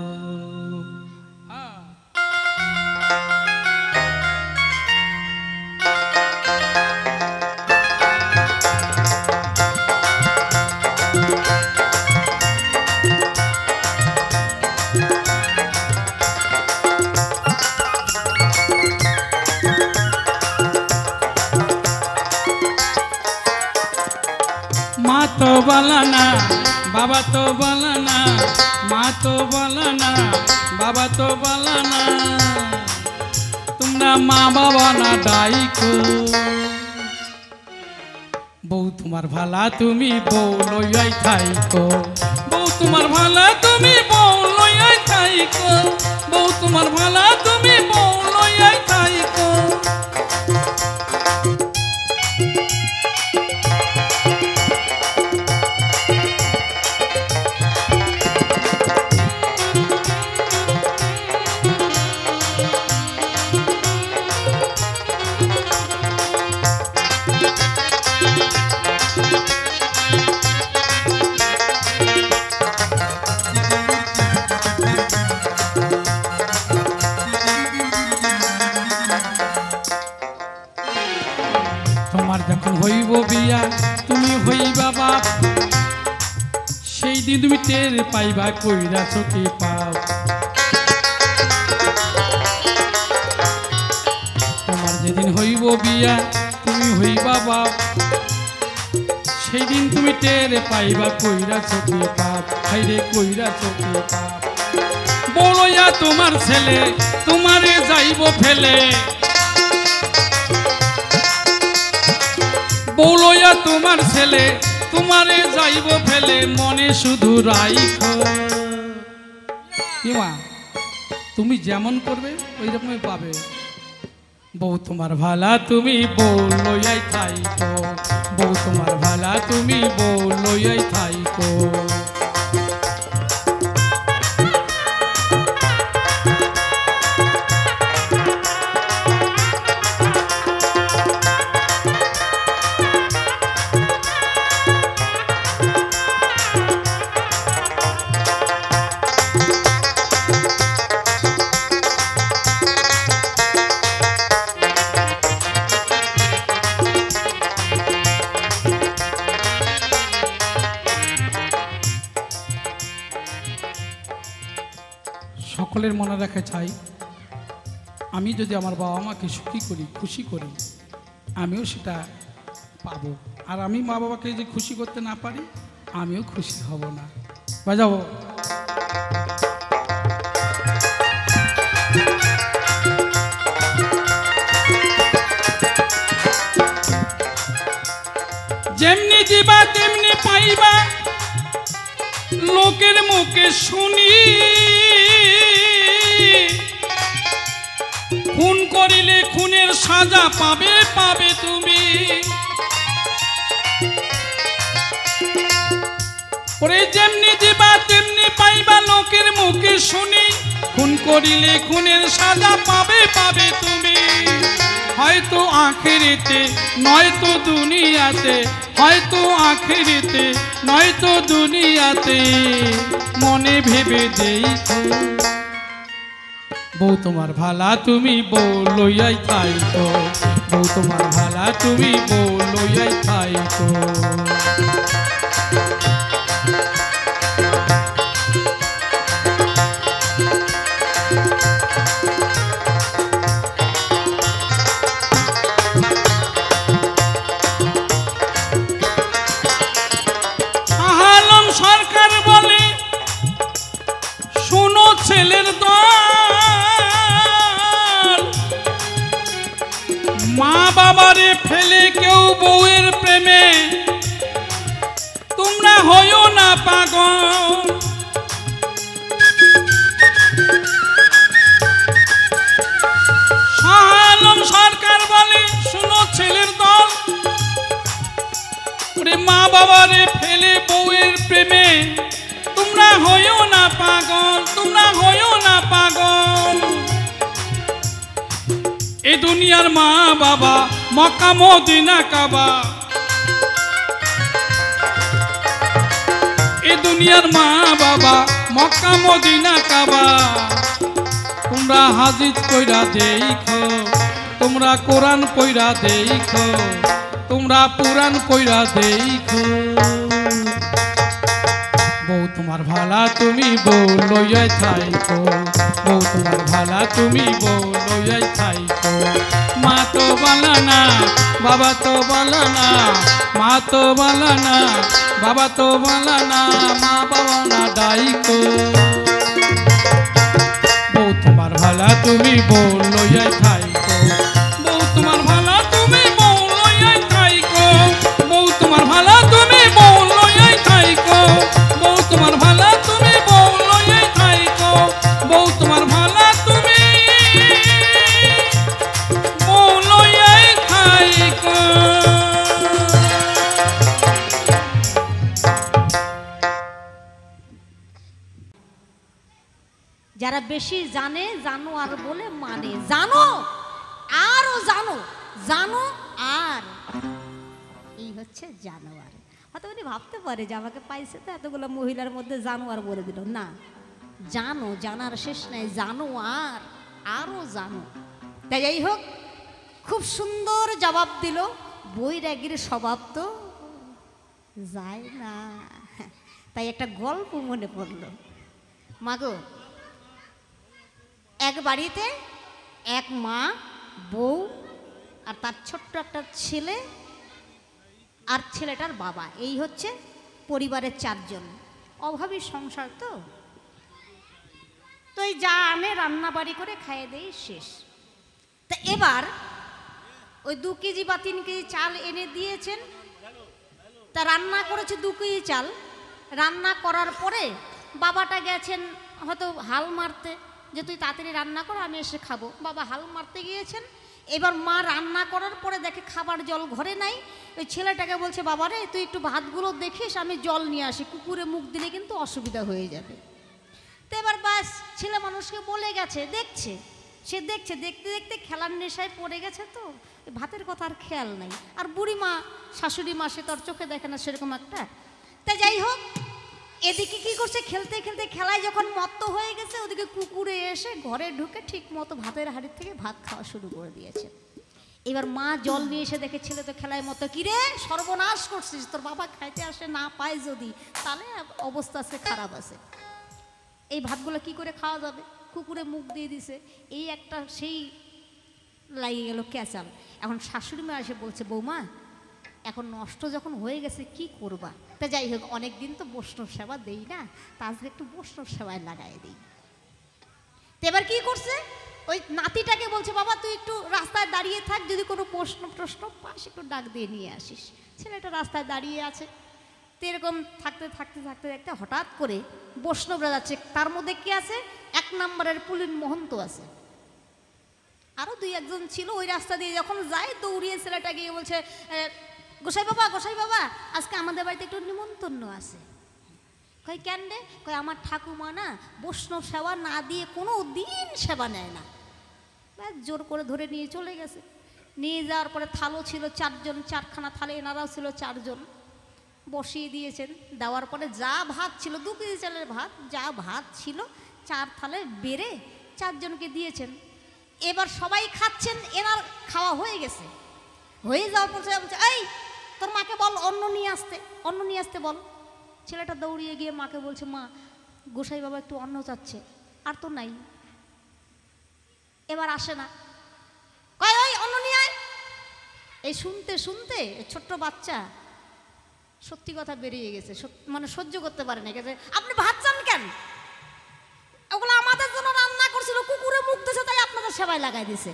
[SPEAKER 2] মা তো বালানা, বাবা তো বালানা, মা তো বালানা, বাবা তো বালানা, তোমরা মা বাবা না ডাইকো। বউ তোমার ভালা তুমি বউ লইয়াই থাইকো। বউ তোমার ভালা তুমি বউ লইয়াই থাইকো। বউ তোমার ভালা তুমি বউ লইয়াই থাইকো। তোমার যখন হইব বিয়া তুমি হইবা বাপ, সেই দিন তুমি টের পাইবা কইরা চোখে পাপ। তোমার যেদিন হইব বিয়া তুমি হইবা বাপ, সেই দিন তুমি টের পাইবা কইরা চোখে পাপ। হাইরে কইরা চোখে পাপ। বড়ইয়া তোমার ছেলে তোমারে যাইব ফেলে। বৌলইয়া তোমার ছেলে তোমারে যাইব ফেলে, মনে শুধু রাইখো। কি মা, তুমি যেমন করবে ওই রকমই পাবে। বউ তোমার ভালা তুমি বউ লইয়াই থাইকো, বউ তোমার ভালা তুমি বউ লইয়াই থাইকো। সকলের মনে রাখা চাই, আমি যদি আমার বাবা মাকে সুখী করি, খুশি করি, আমিও সেটা পাবো। আর আমি মা বাবাকে যে খুশি করতে না পারি, আমিও খুশি হব না। বাজাবো। যেমনি দিবা তেমনি পাইবা, লোকের মুখে শুনি খুন করিলে খুনের সাজা পাবে পাবে তুমি। ওরে যেমনি দিবা তেমনি পাইবা, লোকের মুখে শুনি খুন করিলে খুনের সাজা পাবে পাবে তুমি। হয়তো আখিরেতে নয়তো দুনিয়াতে, হয়তো আখিরেতে নয়তো দুনিয়াতে, মনে ভেবে দেখো বউ তোমার ভালা তুমি বউ লইয়াই থাইকো, বউ তোমার ভালা তুমি বউ লইয়াই থাইকো। সরকার বলে শুনো ছেলের দল, মা বাবারে ফেলে কেউ বউয়ের প্রেমে তোমরা হইও না পাগল। শাহালম সরকার বলে শুনো ছেলের দল, মা বাবারে ফেলে বউয়ের প্রেমে তোমরা হইও না পাগল, তোমরা হইও না পাগল। এই দুনিয়ার মা বাবা মক্কা মদিনা কাবা, এই দুনিয়ার মা বাবা মক্কা মদিনা কাবা। তোমরা হাজির কইরা দেখো, তোমরা কোরআন পইরা দেখো, তোমরা পুরাণ পইরা দেখো। বউ তোমার ভালা তুমি বউ লইয়াই থাইকো, বউ তোমার ভালা তুমি বউ লইয়াই থাইকো। মা তো বলা না, বাবা তো বলা না, মা তো বলা না, বাবা তো বলা না, মা বাবা না দায়িকো। বউ তোমার ভালা তুমি বউ লইয়াই থাইকো, বউ তোমার ভালা তুমি বউ লইয়াই থাইকো, বউ তোমার ভালা তুমি বউ লইয়াই থাইকো, বউ তোমার ভালা তুমি বউ লইয়াই থাইকো, বউ তোমার ভালা তুমি বউ লইয়াই থাইকো।
[SPEAKER 1] যারা বেশি জানে জানো আর বলে মানে, জানো আরো জানো, জানো আর, এই হচ্ছে জানোয়ার। হয়তো উনি ভাবতে পারে যে আমাকে পাইছে তো এতগুলো মহিলার মধ্যে জানোয়ার বলে দিল। না, জানো, জানার শেষ নাই, জানো আর আরো জানো। তাই যাই হোক, খুব সুন্দর জবাব দিল। বৈরাগীর স্বভাব তো যায় না। তাই একটা গল্প মনে পড়লো। মাগো, এক বাড়িতে এক মা, বউ আর তার ছোট্ট একটা ছেলে আর ছেলেটার বাবা, এই হচ্ছে পরিবারের চারজন। অভাবী সংসার তো, তো এই যা আনে রান্না বাড়ি করে খাইয়ে দেই, শেষ। তা এবার ওই দু কেজি বা তিন কেজি চাল এনে দিয়েছেন, তা রান্না করেছে দু কেজি চাল। রান্না করার পরে বাবাটা গেছেন হয়তো হাল মারতে, যে তুই তাড়াতাড়ি রান্না করো আমি এসে খাবো। বাবা হাল মারতে গিয়েছেন, এবার মা রান্না করার পরে দেখে খাবার জল ঘরে নাই, ওই ছেলেটাকে বলছে বাবা রে তুই একটু ভাতগুলো দেখিস, আমি জল নিয়ে আসি, কুকুরে মুখ দিলে কিন্তু অসুবিধা হয়ে যাবে। তো এবার বাস ছেলে মানুষকে বলে গেছে, দেখছে, সে দেখছে, দেখতে দেখতে খেলার নেশায় পড়ে গেছে, তো ভাতের কথা আর খেয়াল নাই। আর বুড়ি মা শাশুড়ি মা সে তোর চোখে দেখে না সেরকম একটা। তাই যাই হোক, এদিকে কি করছে, খেলতে খেলতে খেলায় যখন মত্ত হয়ে গেছে, ওদিকে কুকুরে এসে ঘরে ঢুকে ঠিক মতো ভাতের হাঁড়ির থেকে ভাত খাওয়া শুরু করে দিয়েছে। এবার মা জল নিয়ে এসে দেখে ছেলে তো খেলায় মতো, কিরে সর্বনাশ করছিস, তোর বাবা খাইতে আসে না পায় যদি, তাহলে অবস্থা আছে খারাপ আছে, এই ভাতগুলো কি করে খাওয়া যাবে, কুকুরে মুখ দিয়ে দিছে। এই একটা সেই লাগিয়ে গেল ক্যাচাল। এখন শাশুড়ি মা এসে বলছে বৌমা এখন নষ্ট যখন হয়ে গেছে কি করবা। তা যাই হোক, অনেক দিন তো বৈষ্ণব সেবা দেই না, তা আজকে একটু বৈষ্ণব সেবায় লাগাই দিই। তো এবার কি করছে, ওই নাতিটাকে বলছে বাবা তুই একটু রাস্তায় দাঁড়িয়ে থাক, যদি কোনো প্রশ্ন প্রশ্ন পাস একটু ডাক দিয়ে নিয়ে আসিস। ছেলেটা রাস্তায় দাঁড়িয়ে আছে। তো এরকম থাকতে থাকতে থাকতে থাকতে হঠাৎ করে বৈষ্ণবরা যাচ্ছে, তার মধ্যে কি আছে, এক নম্বরের পুলিন মহন্ত আছে, আরও দুই একজন ছিল। ওই রাস্তা দিয়ে যখন যায় দৌড়িয়ে ছেলেটা গিয়ে বলছে গোসাই বাবা গোসাই বাবা আজকে আমাদের বাড়িতে একটু নিমন্ত্রণ আছে। কই কেন রে? কই আমার ঠাকুমা না বৈষ্ণব সেবা না দিয়ে কোনো দিন সেবা নেয় না। জোর করে ধরে নিয়ে চলে গেছে। নিয়ে যাওয়ার পরে থালও ছিল চারজন, চারখানা থালে, এনারাও ছিল চারজন, বসিয়ে দিয়েছেন। দেওয়ার পরে যা ভাত ছিল, দু কেজি চালের ভাত, যা ভাত ছিল চার থালে বেড়ে চারজনকে দিয়েছেন। এবার সবাই খাচ্ছেন, এনার খাওয়া হয়ে গেছে। হয়ে যাওয়ার পর বলছে এই তোর মাকে বল অন্ন নিয়ে আসতে, অন্ন নিয়ে আসতে বল। ছেলেটা দৌড়িয়ে গিয়ে মাকে বলছে মা গোসাই বাবা একটু অন্ন চাচ্ছে, আর তো নাই। এবার আসে না, কয় ওই অন্ন নিয়ে আয়। এই শুনতে শুনতে ছোট্ট বাচ্চা সত্যি কথা বেরিয়ে গেছে, মানে সহ্য করতে পারে না। গেছে আপনি ভাত চান কেন? ওগুলো আমাদের জন্য রান্না করছিল, কুকুরে মুখ দিয়েছে তাই আপনাদের সেবায় লাগাই দিছে।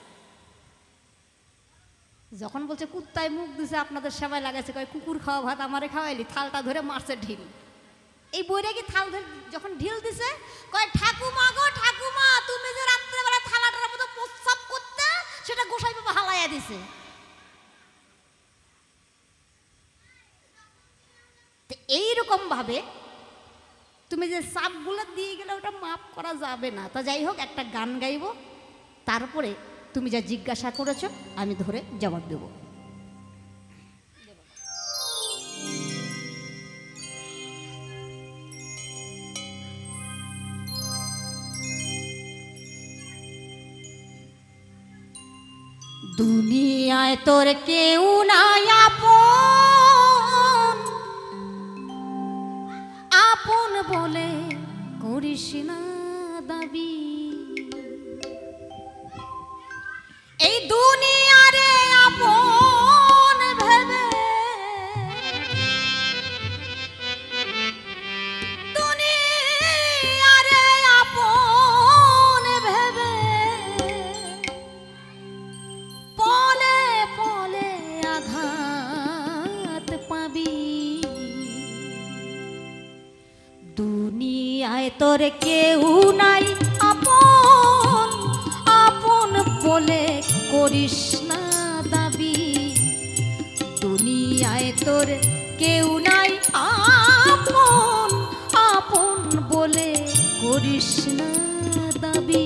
[SPEAKER 1] যখন বলছে কুত্তায় মুখ দিছে আপনাদের সেবায় লাগাইছে, কয় কুকুর খাওয়া ভাত আমারে খাওয়াইলি, থালটা ধরে মারছে ঢিল। এই বইটা কি থাল ধরে যখন ঢিল দিছে, কয় ঠাকুমা গো ঠাকুমা তুমি যে রাত্রেবেলা থালাটার মতো প্রস্রাব করতে, সেটা গোসাই বাবা হালাইয়া দিছে। এইরকম ভাবে তুমি যে সাপগুলো দিয়ে গেলে ওটা মাপ করা যাবে না। তা যাই হোক, একটা গান গাইব, তারপরে তুমি যা জিজ্ঞাসা করেছো আমি ধরে জবাব দেব। দুনিয়ায় তোর কেউ নাই আপন, আপন বলে করিস না দাবি। এই দুনিয়ারে আপন ভেবে, দুনিয়ারে আপন ভেবে পলে পলে আঘাত পাবি। দুনিয়ায় তোর কেউ নাই আপন, আপন বলে করিস না দাবি। দুনিয়ায় তোর কেউ নাই আপন, আপন বলে করিস না দাবি।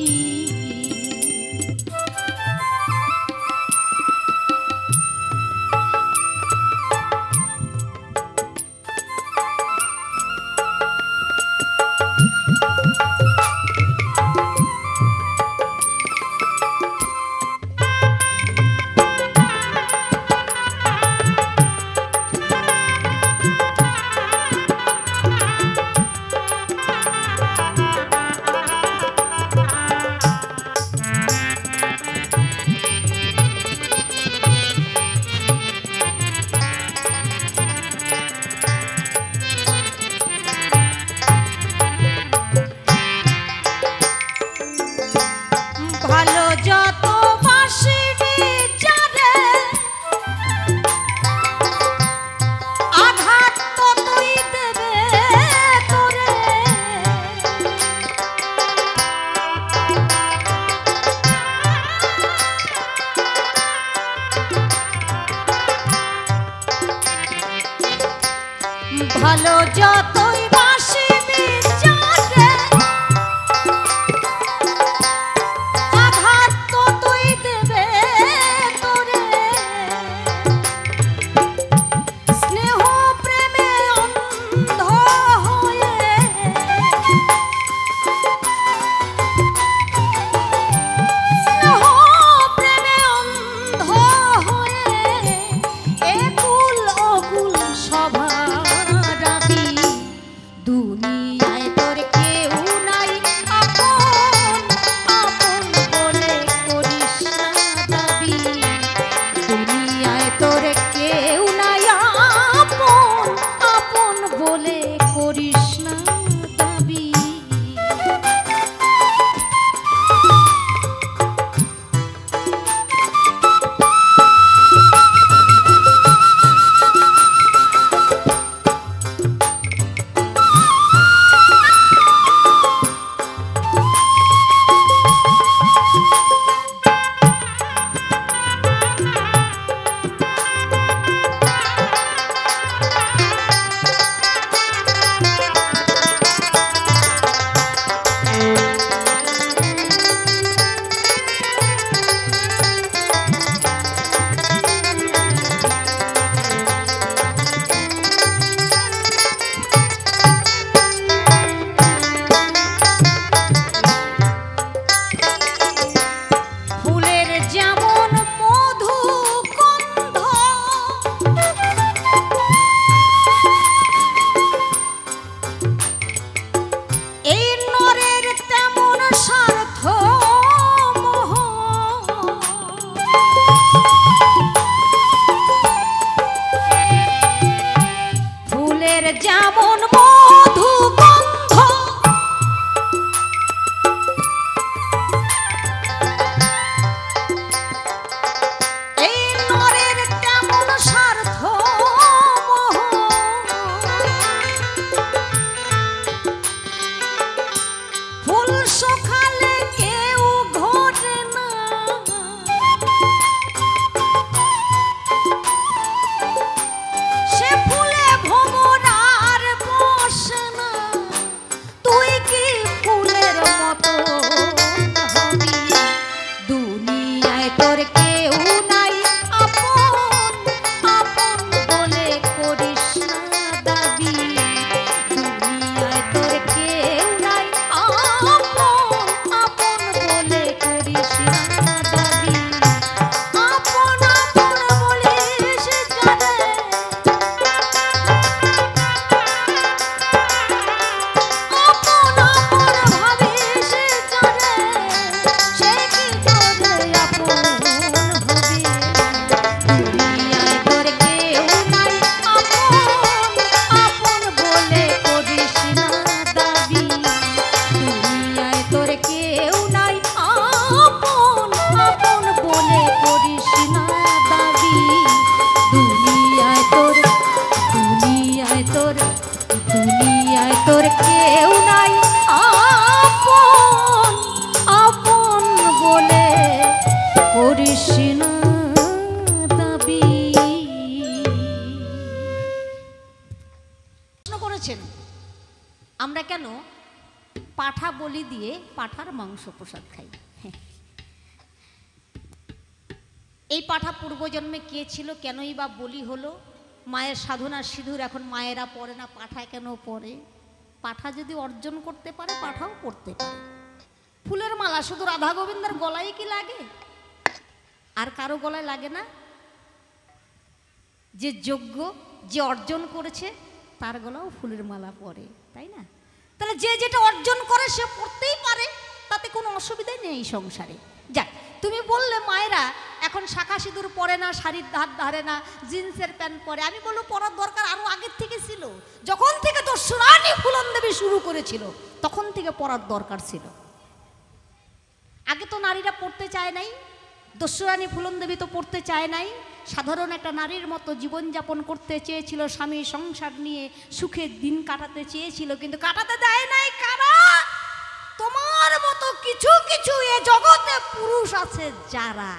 [SPEAKER 1] ভালো যতই বাসিবি যারে, আঘাত ততই দেবে তোরে। স্নেহ প্রেমে অন্ধ হয়ে, স্নেহ প্রেমে অন্ধ হয়ে একুল অকুল সভারাবি। দুনিয়ায় তোর কেউ নাই আপন, আপন বলে করিস না দাবি। দুনিয়ায় তোর কেউ নাই আপন, আপন বলে করিস না দাবি। ফুলের যেমন মধু গন্ধ, এই নরের তেমন স্বার্থ মোহ। ফুলের যেমন মধু গন্ধ, এই নরের তেমন স্বার্থ মোহ। ফুল সখালে কেউ ঘটে না, সে ফুলে ভ্রমর আর বসে না। তুই কি ফুলের মতো হবি? দুনিয়ায় তোর কেউ নাই আপন, আপন বলে করিস না দাবি। দুনিয়ায় তোর কেউ নাই আপন, আপন বলে করিস না দাবি। আপন আপন বলিস যারে, আপন আপন ভাবিস যারে, সে কি তোরে আপন হবি? দুনিয়ায় তোর কেউ নাই আপন, আপন বলে করিস না দাবি। দুনিয়ায় তোর কেউ নাই আপন, আপন বলে করিস না দাবি। দুনিয়ায় তোর, দুনিয়ায় তোর, দুনিয়ায় তোর কেউ নাই আপন, আপন বলে করিস না দাবি। প্রশ্ন করেছেন আমরা কেন পাঠা বলি দিয়ে পাঠার মাংস প্রসাদ খাই? এই পাঠা পূর্বজন্মে কে ছিল, কেনই বা বলি হলো? মায়ের সাধনার সিঁদুর এখন মায়েরা পড়ে না, পাঠা কেন পড়ে? পাঠা যদি অর্জন করতে পারে পাঠাও পড়তে পারে। ফুলের মালা শুধু রাধা গোবিন্দের গলায় কি লাগে? আর কারো গলায় লাগে না? যে যোগ্য, যে অর্জন করেছে তার গলাও ফুলের মালা পরে, তাই না? তাহলে যে যেটা অর্জন করে সে পড়তেই পারে, তাতে কোনো অসুবিধাই নেই এই সংসারে। যাক, তুমি বললে মায়েরা এখন শাখা সিঁদুর পরে না, শাড়ির ধার ধারে না, জিন্সের প্যান্ট পরে। আমি বলবো পরার দরকার আরো আগের থেকে ছিল। যখন থেকে দস্যুরানী ফুলন দেবী শুরু করেছিল তখন থেকে পরার দরকার ছিল। আগে তো নারীরা পড়তে চায় নাই, দস্যুরানী ফুলন দেবী তো পড়তে চায় নাই। সাধারণ একটা নারীর মতো জীবনযাপন করতে চেয়েছিল, স্বামী সংসার নিয়ে সুখের দিন কাটাতে চেয়েছিল, কিন্তু কাটাতে দেয় নাই। কারা? তোমার মতো কিছু কিছু এ জগতে পুরুষ আছে যারা,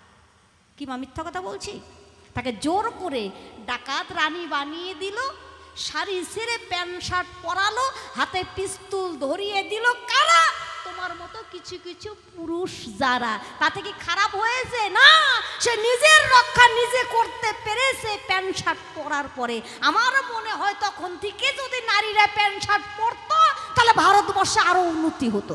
[SPEAKER 1] কি মা মিথ্যা কথা বলছি, তাকে জোর করে ডাকাত রানী বানিয়ে দিল, শাড়ি ছেড়ে প্যান্ট শার্ট পরালো, হাতে পিস্তল ধরিয়ে দিল কারা? তোমার মতো কিছু কিছু পুরুষ যারা। তাতে কি খারাপ হয়েছে? না, সে নিজের রক্ষা নিজে করতে পেরেছে প্যান্ট শার্ট পরার পরে। আমার মনে হয় তখন থেকে যদি নারীরা প্যান্ট শার্ট পরতো তাহলে ভারতবর্ষে আরো উন্নতি হতো।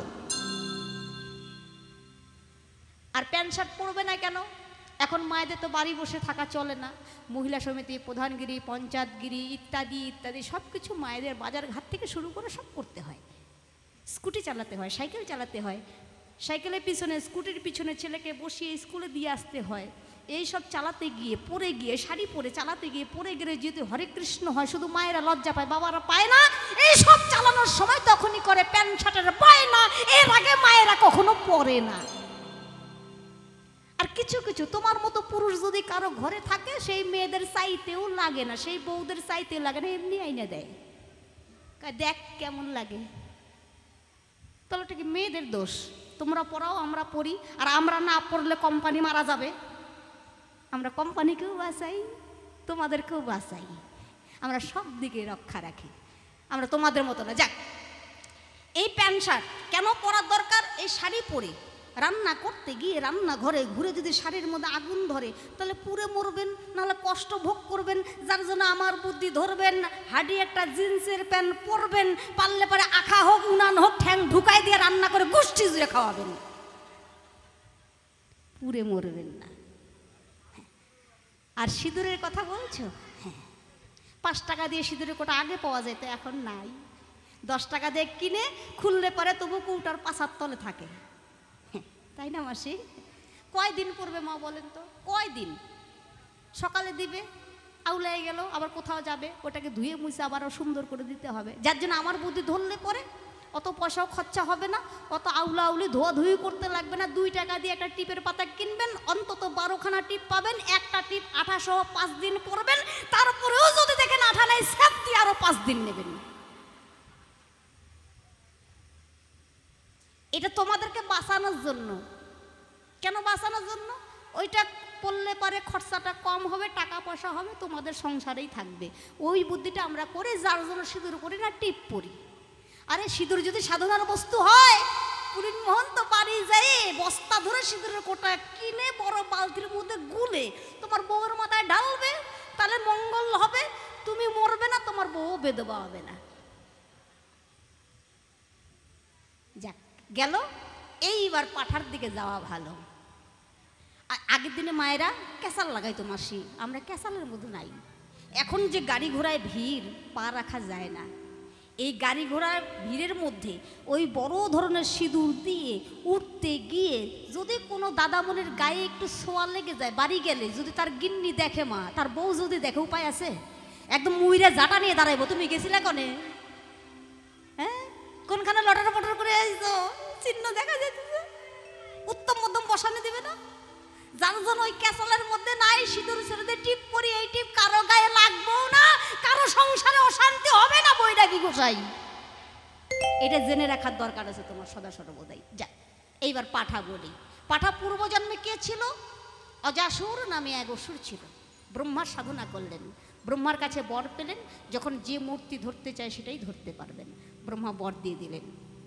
[SPEAKER 1] আর প্যান্ট শার্ট পরবে না কেন? এখন মায়েদের তো বাড়ি বসে থাকা চলে না, মহিলা সমিতি, প্রধানগিরি, পঞ্চায়েতগিরি ইত্যাদি ইত্যাদি সব কিছু মায়েদের বাজার ঘাট থেকে শুরু করে সব করতে হয়। স্কুটি চালাতে হয়, সাইকেল চালাতে হয়, সাইকেলের পিছনে স্কুটির পিছনে ছেলেকে বসিয়ে স্কুলে দিয়ে আসতে হয়। এই সব চালাতে গিয়ে পরে গিয়ে শাড়ি পরে চালাতে গিয়ে পরে গেলে যদি হরে কৃষ্ণ হয় শুধু মায়েরা লজ্জা পায়, বাবারা পায় না। এই সব চালানোর সময় তখনই করে প্যান্ট শার্টের পায় না, এর আগে মায়েরা কখনো পরে না। আর কিছু কিছু তোমার মতো পুরুষ যদি কারো ঘরে থাকে সেই মেয়েদের চাইতেও লাগে না, সেই বউদের চাইতেও লাগে না, এমনি আইনা দেয়, দেখ কেমন লাগে। তাহলে ঠিক মেয়েদের দোষ। তোমরা পড়াও, আমরা পড়ি, আর আমরা না পড়লে কোম্পানি মারা যাবে। আমরা কোম্পানিকেও বাঁচাই, তোমাদেরকেও বাঁচাই, আমরা সব দিকে রক্ষা রাখি। আমরা তোমাদের মতো না। যাক, এই প্যান্ট শার্ট কেন পরার দরকার? এই শাড়ি পরে রান্না করতে গিয়ে রান্নাঘরে ঘুরে যদি শাড়ির মধ্যে আগুন ধরে তাহলে পুড়ে মরবেন, নাহলে কষ্ট ভোগ করবেন। যার জন্য আমার বুদ্ধি ধরবেন, হাডি একটা জিন্সের প্যান্ট পরবেন, পারলে পরে আখা হোক উনান হোক ঠ্যাং ঢুকাই দিয়ে রান্না করে গোষ্ঠী জুড়ে খাওয়াবেন, পুড়ে মরবেন না। আর সিঁদুরের কথা বলছো, হ্যাঁ, পাঁচ টাকা দিয়ে সিঁদুরের কোটা আগে পাওয়া যেত, এখন নাই। দশ টাকা দিয়ে কিনে খুললে পরে তবু কৌটার পাশার তলে থাকে, তাই না মাসি? কয়দিন পরবে মা বলেন তো? কয়দিন? সকালে দিবে, আউলাই গেল, আবার কোথাও যাবে, ওটাকে ধুয়ে মুছে আবারও সুন্দর করে দিতে হবে। যার জন্য আমার বুদ্ধি ধরলে পরে অত পয়সাও খরচা হবে না, অত আউলা আউলি ধোয়া ধুই করতে লাগবে না। দুই টাকা দিয়ে একটা টিপের পাতা কিনবেন, অন্তত বারোখানা টিপ পাবেন, একটা টিপ আঠাশো পাঁচ দিন পরবেন। তারপরেও যদি দেখেন আঠা নেই, স্যাপ দিয়ে আরো পাঁচ দিন নেবেন। এটা তোমাদেরকে বাঁচানোর জন্য। কেন বাঁচানোর জন্য? ওইটা পড়লে পরে খরচাটা কম হবে, টাকা পয়সা হবে, তোমাদের সংসারেই থাকবে। ওই বুদ্ধিটা আমরা করে যার জন্য সিঁদুর করি না, টিপ পরি। আরে সিঁদুর যদি সাধনার বস্তু হয়, পুরীন মোহন তো বাড়ি যায় বস্তা ধরে সিঁদুরের কোটা কিনে বড় বালতির মধ্যে গুলে তোমার বউয়ের মাথায় ঢালবে, তাহলে মঙ্গল হবে। তুমি মরবে না, তোমার বউ বেদবা হবে না। যাক গেল। এইবার পাঠার দিকে যাওয়া ভালো। আগের দিনে মায়েরা ক্যাসাল লাগাইতো মাসি, আমরা ক্যাসালের মধ্যে নাই। এখন যে গাড়ি ঘোড়ায় ভিড়, পা রাখা যায় না। এই গাড়ি ঘোড়ার ভিড়ের মধ্যে ওই বড় ধরনের সিঁদুর দিয়ে উঠতে গিয়ে যদি কোনো দাদামনের গায়ে একটু ছোঁয়া লেগে যায়, বাড়ি গেলে যদি তার গিন্নি দেখে, মা তার বউ যদি দেখে, উপায় আছে? একদম মুইরা জাটা নিয়ে দাঁড়াইবো, তুমি গেছিলা কনে? হ্যাঁ, কোনখানে লটার পটর করে আসছো, চিহ্ন দেখা যাচ্ছে, উত্তম মধ্যম বসানো দিবে না। যার জন্য ওই ক্যাসালের মধ্যে নাই, সিঁদুর ছেড়ে দিয়ে টিপ পরি, এই টিপ কারো গায়ে লাগবেও না, কারো সংসারে অশান্তি হবে না। বৈরাগী গোসাই, এটা জেনে রাখার দরকার আছে তোমার সদা সর্বদাই। যা, এইবার পাঠা বলি। পাঠা পূর্বজন্মে কে ছিল? অজাসুর নামে এক অসুর ছিল। ব্রহ্মার সাধনা করলেন, ব্রহ্মার কাছে বর পেলেন, যখন যে মূর্তি ধরতে চায় সেটাই ধরতে পারবেন। ব্রহ্মা বর দিয়ে দিলেন।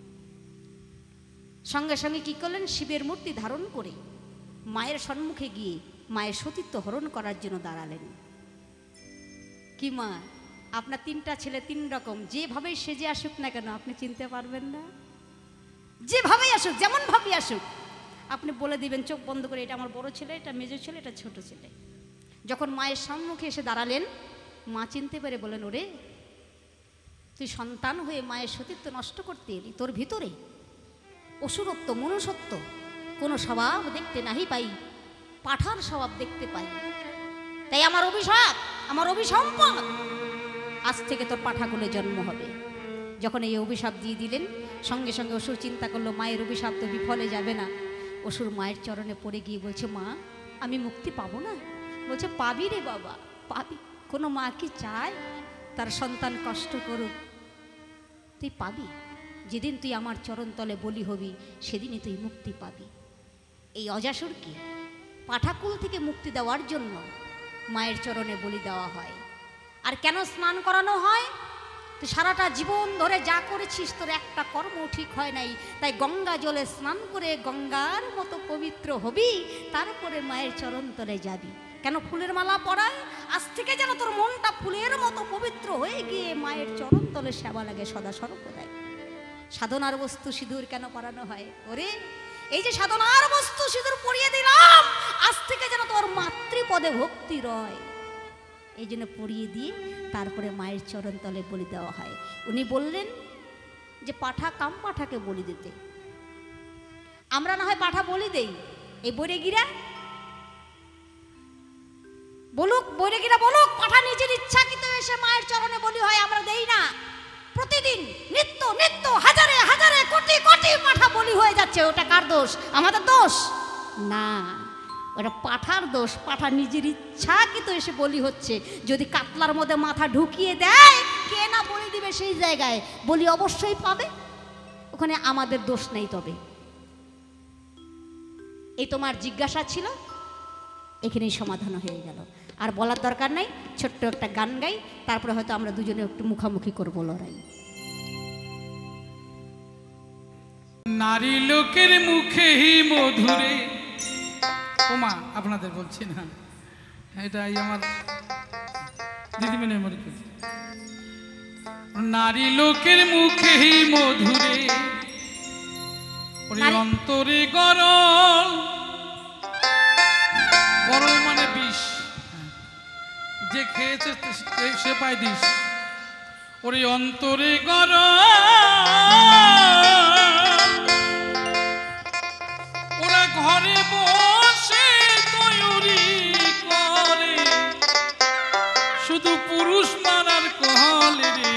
[SPEAKER 1] সঙ্গে সঙ্গে কি করলেন? শিবের মূর্তি ধারণ করে মায়ের সম্মুখে গিয়ে মায়ের সতীত্ব হরণ করার জন্য দাঁড়ালেন। কি মা, আপনার তিনটা ছেলে তিন রকম, যেভাবেই সেজে আসুক না কেন আপনি চিনতে পারবেন না। যেভাবেই আসুক, যেমন ভাবে আসুক, আপনি বলে দিবেন চোখ বন্ধ করে, এটা আমার বড় ছেলে, এটা মেজো ছেলে, এটা ছোট ছেলে। যখন মায়ের সম্মুখে এসে দাঁড়ালেন, মা চিনতে পেরে বলেন, ওরে তুই সন্তান হয়ে মায়ের সতীত্ব নষ্ট করতে এলি, তোর ভিতরে অসুরত্ব মনুষ্যত্ব কোনো স্বভাব দেখতে নাহি পাই, পাঠার স্বভাব দেখতে পাই। তাই আমার অভিশাপ, আমার অভিসম্পদ, আজ থেকে তোর পাঠাকুলে জন্ম হবে। যখন এই অভিশাপ দিয়ে দিলেন, সঙ্গে সঙ্গে অসুর চিন্তা করলো মায়ের অভিশাপ তো বিফলে যাবে না। অসুর মায়ের চরণে পড়ে গিয়ে বলছে, মা আমি মুক্তি পাবো না? বলছে, পাবি রে বাবা, পাবি। কোনো মা কি চায় তার সন্তান কষ্ট করুক? তুই পাবি। যেদিন তুই আমার চরণ তলে বলি হবি, সেদিনই তুই মুক্তি পাবি। এই অজাসুরকে পাঠাকুল থেকে মুক্তি দেওয়ার জন্য মায়ের চরণে বলি দেওয়া হয়। আর কেন স্নান করানো হয়? তুই সারাটা জীবন ধরে যা করেছিস তোর একটা কর্ম ঠিক হয় নাই, তাই গঙ্গা জলে স্নান করে গঙ্গার মতো পবিত্র হবি, তারপরে মায়ের চরণ তলে যাবি। কেন ফুলের মালা পরায়? আজ থেকে যেন তোর মনটা ফুলের মতো পবিত্র হয়ে গিয়ে মায়ের চরণ তলে সেবা লাগে সদা সর্বদাই। সাধনার বস্তু সিঁদুর কেন পরানো হয়? ওরে এই যে সাধনার বস্তু সিঁদুর পরিয়ে দিলাম, আজ থেকে যেন তোর মাতৃপদে ভক্তি রয়, এই জন্য পরিয়ে দিয়ে তারপরে মায়ের চরণ তলে বলি দেওয়া হয়। উনি বললেন যে পাঠা কাম পাঠাকে বলি দিতে। আমরা না হয় পাঠা বলি দেই, এই বৈরাগীরা বলুক, বৈরাগীরা বলুক পাঠা নিজের ইচ্ছা কিন্তু এসে মায়ের চরণে বলি হয়, আমরা দেই না। প্রতিদিন নিত্য নিত্য হাজারে হাজারে কোটি কোটি পাঠা বলি হয়ে যাচ্ছে। ওটা কার দোষ? আমাদের দোষ না, ওটা পাঠার দোষ। পাঠা নিজের ইচ্ছা কিন্তু এসে বলি হচ্ছে। যদি কাতলার মধ্যে মাথা ঢুকিয়ে দেয়, কে না বলি দিবে সেই জায়গায়, বলি অবশ্যই পাবে, ওখানে আমাদের দোষ নেই। তবে এই তোমার জিজ্ঞাসা ছিল, এখানেই সমাধান হয়ে গেল, আর বলার দরকার নাই। ছোট্ট একটা গান গাই, তারপরে হয়তো আমরা দুজনে একটু মুখামুখি করবো লড়াই।
[SPEAKER 2] নারী লোকের মুখে মধুরে, ওমা আপনাদের বলছি না, এটাই আমার দিদিমণির মনে করছি। নারী লোকের মুখে মধুরে, অন্তরে গরল, গরল মানে বিষ, যে খেয়েছে সে পায় দিস। ওরে অন্তরে গরল, ওরা ঘরে বসে তৈরি করে, শুধু পুরুষ মারার কহল রে।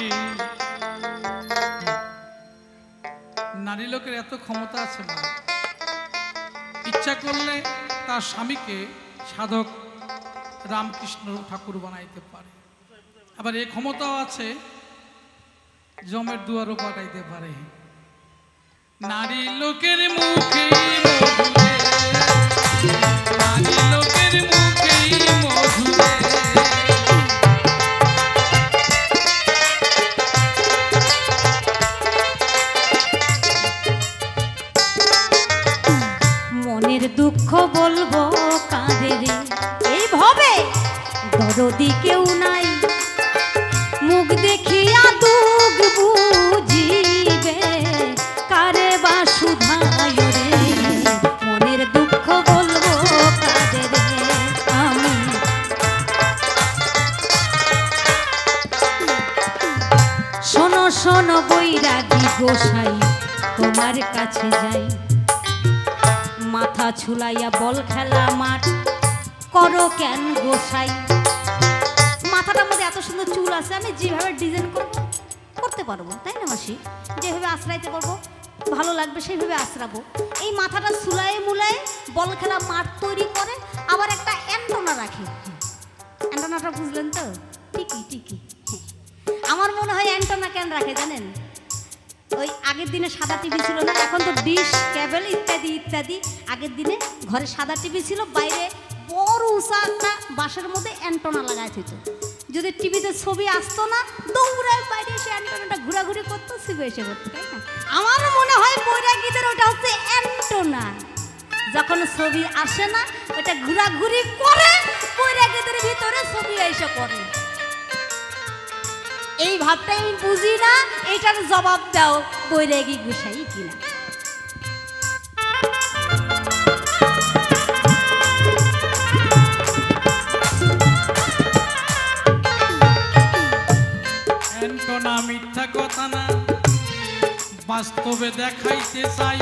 [SPEAKER 2] নারী লোকের এত ক্ষমতা আছে না, ইচ্ছা করলে তার স্বামীকে সাধক রামকৃষ্ণ ঠাকুর বানাইতে পারে। আবার এই ক্ষমতাও আছে জমের দুয়ারও পাঠাইতে পারে। নারী লোকের মুখে মধুরে, নারী লোকের মুখে মধুরে,
[SPEAKER 1] মনের দুঃখ বলবো কাঁদে রে, এই ভবে দরদি কেউ নাই, মুখ দেখিয়া দুঃখ বুঝিবে কারে বা সুধায় রে। মনের দুঃখ বলবো কাঁদে রে আমি, শোনো শোনো বৈরাগী গোসাই তোমার কাছে যাই, মাথা ছুলাইয়া বল খেলা মাঠ করো কেন গোসাই। মাথাটার মধ্যে এত সুন্দর চুল আছে, আমি যেভাবে ডিজাইন করবো করতে পারবো, তাই না মাসি? যেভাবে আশ্রাইতে পারবো ভালো লাগবে সেইভাবে আশ্রাবো। এই মাথাটা ছুলায় মুলায় বল খেলা মাঠ তৈরি করে, আবার একটা অ্যান্টোনা রাখে। অ্যান্টোনাটা বুঝলেন তো? ঠিকই ঠিকই। আমার মনে হয় অ্যান্টোনা কেন রাখে জানেন? ওই আগের দিনে সাদা টিভি ছিল না, এখন তো ডিশ কেবল ইত্যাদি ইত্যাদি। আগের দিনে ঘরে সাদা টিভি ছিল, বাইরে বড় উঁচা একটা বাঁশের মধ্যে অ্যান্টোনা লাগাই দিত। যদি টিভিতে ছবি আসতো না, দৌড়ায় বাইরে এসে অ্যান্টোনাটা ঘোরাঘুরি করতো, ছবি এসে করতো, তাই না? আমার মনে হয় বৈরাগীদের ওটা হচ্ছে অ্যান্টোনা। যখন ছবি আসে না, ওটা ঘোরাঘুরি করে বৈরাগীদের ভিতরে ছবি এসে পড়ে। এই ভাবটা আমি বুঝি না, এইটার জবাব দাও বৈরাগী গোসাই কিনা।
[SPEAKER 2] অ্যান্টোনা মিথ্যা কথা না, বাস্তবে দেখাইতে চাই।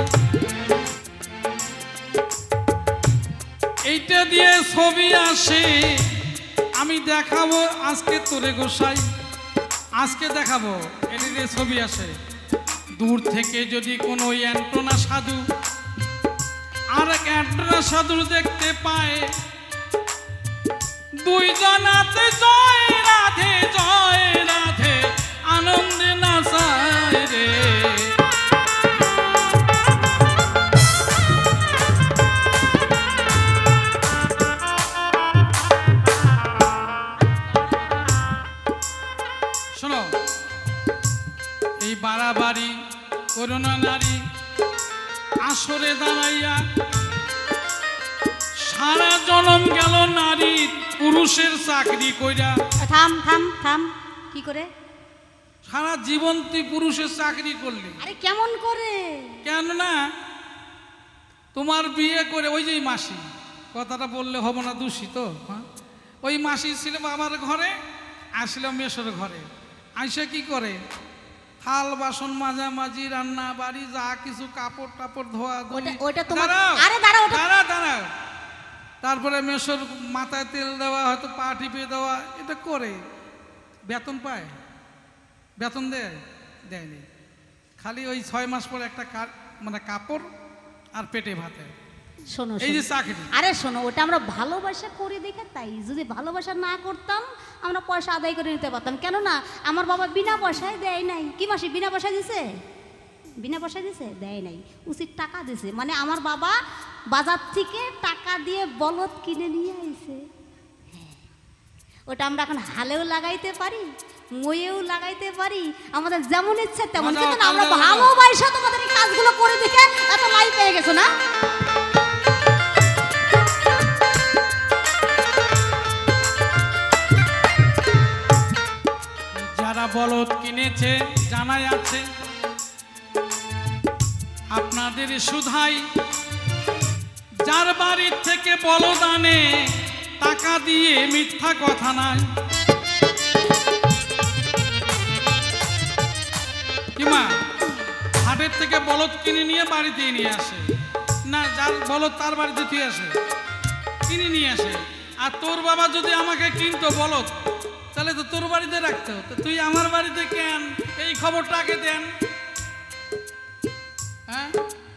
[SPEAKER 2] এইটা দিয়ে ছবি আসে, আমি দেখাবো আজকে তোরে গোসাই, আজকে দেখাবো এটা দিয়ে ছবি আসে। দূর থেকে যদি কোনো অ্যান্টোনা সাধু আর এক অ্যান্টোনা সাধু দেখতে পায়, দুইজনাতে জয় রাধে জয় রাধে আনন্দে নাচায় রে। আসরে দাঁড়াইয়া সারা জনম গেল নারী পুরুষের চাকরি কইরা।
[SPEAKER 1] থাম থাম থাম, কি করে?
[SPEAKER 2] সারা জীবন তুই পুরুষের চাকরি করলি।
[SPEAKER 1] আরে কেমন করে?
[SPEAKER 2] কেন না, তোমার বিয়ে করে ওই যে মাসি, কথাটা বললে হবো না দূষিত, হ্যাঁ, ওই মাসি ছিল আমার ঘরে, আসলো মেশোর ঘরে। আইসা কি করে, থাল বাসন মাঝামাঝি, রান্না বাড়ি, যা কিছু কাপড় টাপড় ধোয়া দাঁড়া, তারপরে মেশোর মাথায় তেল দেওয়া, হয়তো পা টিপে দেওয়া, এটা করে। বেতন পায়? বেতন দেয়? দেয়নি। খালি ওই ছয় মাস পর একটা মানে কাপড় আর পেটে ভাতে।
[SPEAKER 1] শোনো,
[SPEAKER 2] এই যে চাকরি।
[SPEAKER 1] আরে শোনো, ওটা আমরা ভালোবাসা করি দেখে তাই। যদি ভালোবাসা না করতাম আমরা পয়সা আদায় করে নিতে পারতাম। কেন না, আমার বাবা বিনা পয়সায় দেয় নাই। কি মাসি বিনা পয়সা দিছে? বিনা পয়সা দিছে? দেয় নাই, উচিত টাকা দিছে। মানে আমার বাবা বাজার থেকে টাকা দিয়ে বলদ কিনে নিয়ে আইছে। ওটা আমরা এখন হালেও লাগাইতে পারি, মইয়েও লাগাইতে পারি, আমাদের যেমন ইচ্ছে তেমন। কিন্তু আমরা ভালোবাসা তোমাদের এই কাজগুলো করে দেখে এত লাই পেয়ে গেছো না।
[SPEAKER 2] যারা বলদ কিনেছে জানাই আছে, আপনাদের সুধাই, যার বাড়ির থেকে বলদ আনে টাকা দিয়ে মিথ্যা কথা নাই। কিমা হাটের থেকে বলদ কিনে নিয়ে বাড়িতে নিয়ে আসে না, যার বলদ তার বাড়িতে তুই আসে কিনে নিয়ে আসে। আর তোর বাবা যদি আমাকে কিনতো বলদ, তাহলে তো তোর বাড়িতে রাখতো, তো তুই আমার বাড়িতে কেন? এই খবরটা আগে দেন। হ্যাঁ,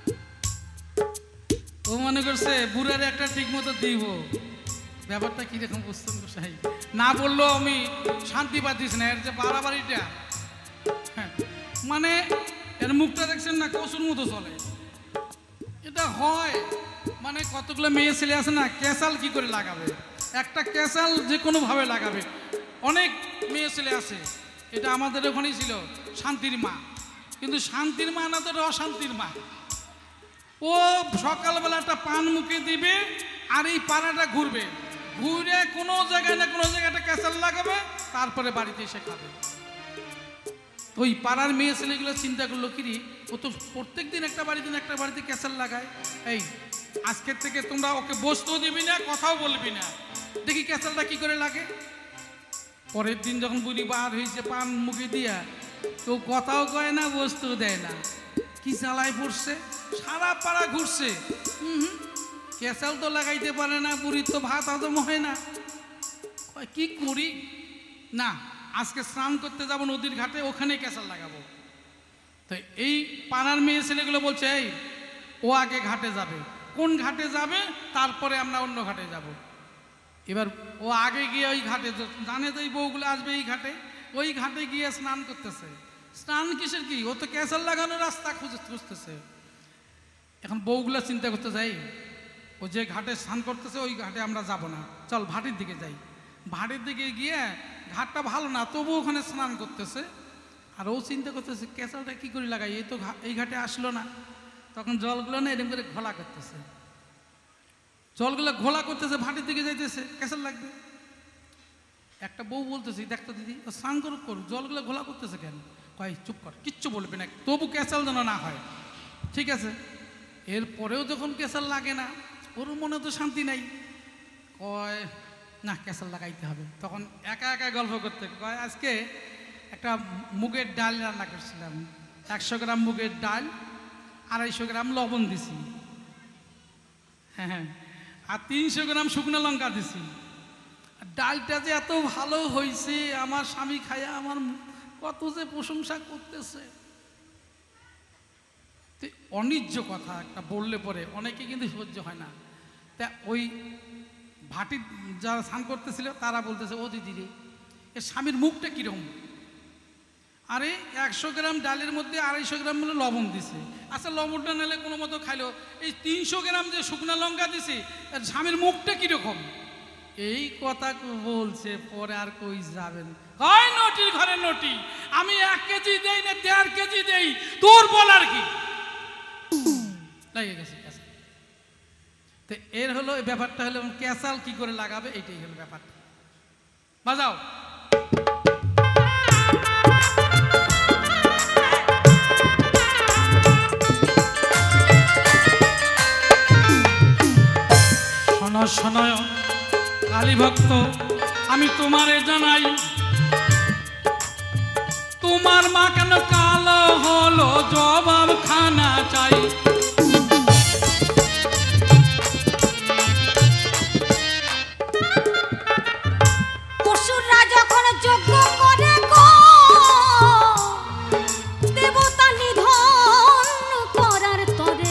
[SPEAKER 2] ও মনে করছে বুড়ারে একটা ঠিক মতো দিব। ব্যাপারটা কিরকম বুঝতেন গোসাই? না বললেও আমি শান্তি পাচ্ছিস না, এর যে বাড়াবাড়িটা। হ্যাঁ, মানে এর মুখটা দেখছেন না, কসুর মতো চলে। এটা হয় মানে কতগুলো মেয়ে ছেলে আছে না, ক্যাসাল কি করে লাগাবে? একটা ক্যাসাল যে কোনো ভাবে লাগাবে। অনেক মেয়ে ছেলে আছে, এটা আমাদের ওখানেই ছিল, শান্তির মা। কিন্তু শান্তির মা না, তো অশান্তির মা। ও সকালবেলা একটা পান মুখে দিবে আর এই পাড়াটা ঘুরবে, ঘুরে কোনো জায়গায় না কোনো জায়গায় একটা ক্যাসাল লাগাবে, তারপরে বাড়িতে এসে খাবে। ওই পাড়ার মেয়ে ছেলেগুলো চিন্তা করলো, কিরি ও তো প্রত্যেক দিন একটা বাড়িতে একটা বাড়িতে ক্যাসাল লাগায়, এই আজকের থেকে তোমরা ওকে বসতেও দিবি না, কথাও বলবি না, দেখি ক্যাসালটা কি করে লাগে। পরের দিন যখন বুড়ি বার হয়েছে পান মুখে দিয়া, কেউ কথাও কয় না, বসতেও দেয় না। কি জ্বালায় পড়ছে, সারা পাড়া ঘুরছে, হুম হুম ক্যাসাল তো লাগাইতে পারে না, বুড়ির তো ভাত হজম হয় না। কি করি না, আজকে স্নান করতে যাবো নদীর ঘাটে, ওখানে ক্যাসাল লাগাবো। তো এই পাড়ার মেয়ে ছেলেগুলো বলছে, এই ও আগে ঘাটে যাবে, কোন ঘাটে যাবে, তারপরে আমরা অন্য ঘাটে যাব। এবার ও আগে গিয়ে ওই ঘাটে, জানে তো এই বউগুলো আসবে এই ঘাটে, ওই ঘাটে গিয়ে স্নান করতেছে। স্নান কিসের কি, ও তো ক্যাসাল লাগানোর রাস্তা খুঁজে খুঁজতেছে। এখন বউগুলা চিন্তা করতে যাই, ও যে ঘাটে স্নান করতেছে ওই ঘাটে আমরা যাব না, চল ভাটির দিকে যাই। ভাটির দিকে গিয়ে ঘাটটা ভালো না, তবু ওখানে স্নান করতেছে। আর ও চিন্তা করতেছে ক্যাসালটা কি করে লাগাই, এই তো এই ঘাটে আসলো না। তখন জলগুলো না এরকম করে ঘোলা করতেছে, জলগুলো ঘোলা করতেছে, ভাটির দিকে যাইতেছে, ক্যাসাল লাগবে। একটা বউ বলতেছে, দেখতো দিদি স্নান করুক করুক, জলগুলো ঘোলা করতেছে কেন? কয় চুপ কর, কিচ্ছু বলবে না, তবু ক্যাসাল যেন না হয়। ঠিক আছে, এরপরেও যখন ক্যাসাল লাগে না, ওর মনে তো শান্তি নাই। কয় না, ক্যাসাল লাগাইতে হবে। তখন একা একা গল্প করতে কয়, আজকে একটা মুগের ডাল রান্না করছিলাম, একশো গ্রাম মুগের ডাল, আড়াইশো গ্রাম লবণ দিছি, হ্যাঁ হ্যাঁ, আর তিনশো গ্রাম শুকনো লঙ্কা দিছি। ডালটা যে এত ভালো হয়েছে, আমার স্বামী খায়া আমার কত যে প্রশংসা করতেছে। অনিজ্য কথা একটা বললে পরে অনেকে কিন্তু সহ্য হয় না। তা ওই ভাটির যারা স্নান করতেছিল তারা বলতেছে, ও দিদি রে, এর স্বামীর মুখটা কীরকম? আরে একশো গ্রাম ডালের মধ্যে আড়াইশো গ্রাম বলে লবণ দিছে, আচ্ছা লবণটা নিলে কোনো মতো খাইলো, এই তিনশো গ্রাম যে শুকনো লঙ্কা দিছে, এর স্বামীর মুখটা কীরকম? এই কথা বলছে, পরে আর কই যাবেন, হয় নটির ঘরে নটি, আমি এক কেজি দেই না দেড় কেজি দেই, তোর বলার কি? লেগে গেছে ক্যাসাল। তো এর হলো এই ব্যাপারটা হলো ক্যাসাল কি করে লাগাবে, এইটাই হলো ব্যাপারটা। বাজাও। শোনো শোনো কালী ভক্ত, আমি তোমারে জানাই, তোমার মা কেন কালো হলো জবাব খানা চাই।
[SPEAKER 1] অসুররা যখন যজ্ঞ করে গো দেবতা নিধন করার তরে,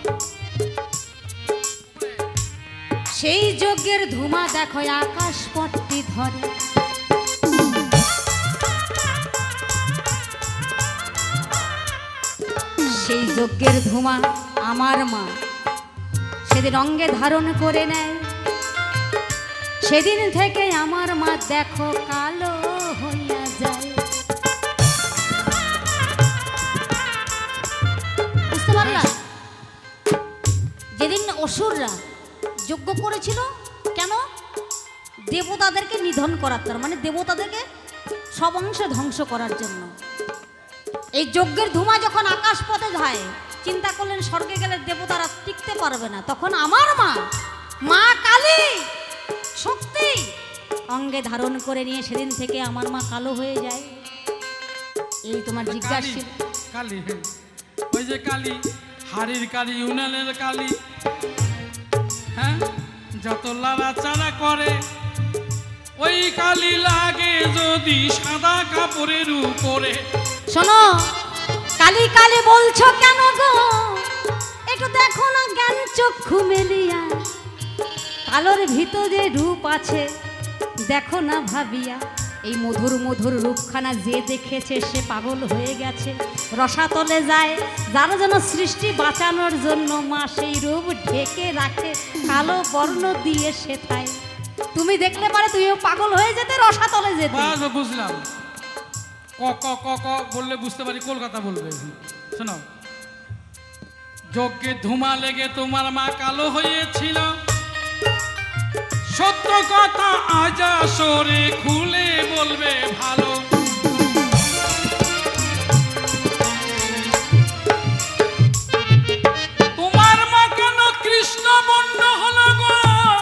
[SPEAKER 1] সেই যজ্ঞের ধুমা দেখো আকাশ পট্টি ধরে। সেই যজ্ঞের ধুমা আমার মা সেদিন অঙ্গে ধারণ করে নেয়। সেদিন থেকে আমার মা দেখো কালো হইয়া যায়। বুঝতে পারলা? যেদিন অসুররা যজ্ঞ করেছিল কেন, দেবতাদেরকে নিধন করার, তার মানে দেবতাদেরকে সব অংশে ধ্বংস করার জন্য। এই যজ্ঞের ধুমা যখন আকাশ পথে যায়, চিন্তা করলেন স্বর্গে গেলে দেবতারা টিকতে পারবে না, তখন আমার মা মা কালী শক্তি অঙ্গে ধারণ করে নিয়ে সেদিন থেকে আমার মা কালো হয়ে যায়। এই তোমার জিজ্ঞাসা
[SPEAKER 2] কালী, ওই যে কালী, হাড়ির কালী, ইউনানের কালী, হ্যাঁ, যত লাড়াচাড়া করে ওই কালী লাগে যদি সাদা কাপড়ের উপরে।
[SPEAKER 1] শোনো, কালী কালী বলছো কেন গো, একটু দেখো না জ্ঞান চক্ষু মেলিয়া, কালোর ভিতরে রূপ আছে দেখো না ভাবিয়া। এই মধুর মধুর রূপখানা যে দেখেছে সে পাগল হয়ে গেছে, রসাতলে যায়। যার জন্য সৃষ্টি বাঁচানোর জন্য মা সেই রূপ ঢেকে রাখে কালো বর্ণ দিয়ে সেথায়। তুমি দেখলে পারে তুমিও পাগল হয়ে যেতে, রসাতলে যেতে।
[SPEAKER 2] বুঝলাম, ক ক ক ক বললে বুঝতে পারি, কলকাতা বলবে। শোনো, যজ্ঞে ধুমা লেগে তোমার মা কালো হয়েছিল, সত্য কথা আজ আসরে খুলে বলবে ভালো। তোমার মা কেন কৃষ্ণ বর্ণ হলো গো,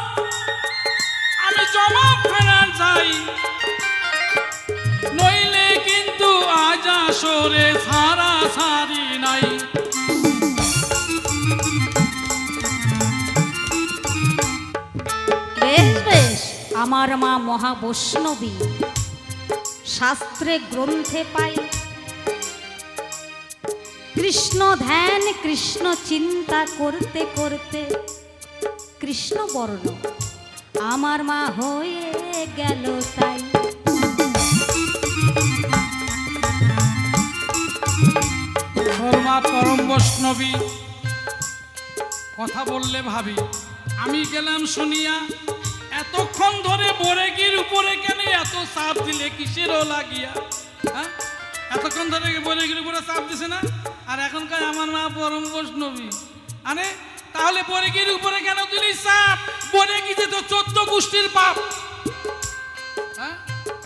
[SPEAKER 2] আমি জবাব ফেরা যাই, নইলে কিন্তু আজ আসরে সারা সারি নাই।
[SPEAKER 1] বেশ বেশ, আমার মা মহাবৈষ্ণবী, শাস্ত্রে গ্রন্থে পাই কৃষ্ণ ধ্যান কৃষ্ণ চিন্তা করতে করতে কৃষ্ণ বর্ণ আমার মা হয়ে গেল তাই।
[SPEAKER 2] মা পরম বৈষ্ণবী, কথা বললে ভাবি, আমি গেলাম শুনিয়া, এতক্ষণ ধরে বরেগির উপরে কেন এত চাপ দিলে, কিসেরও লাগিয়া? হ্যাঁ, এতক্ষণ ধরে বরেগির উপরে চাপ দিছে না, আর এখনকার আমার মা পরম বৈষ্ণবী। আরে তাহলে বরেগির উপরে কেন দিলি চাপ? বরেগি যে তো চোদ্দ গোষ্ঠীর পাপ। হ্যাঁ,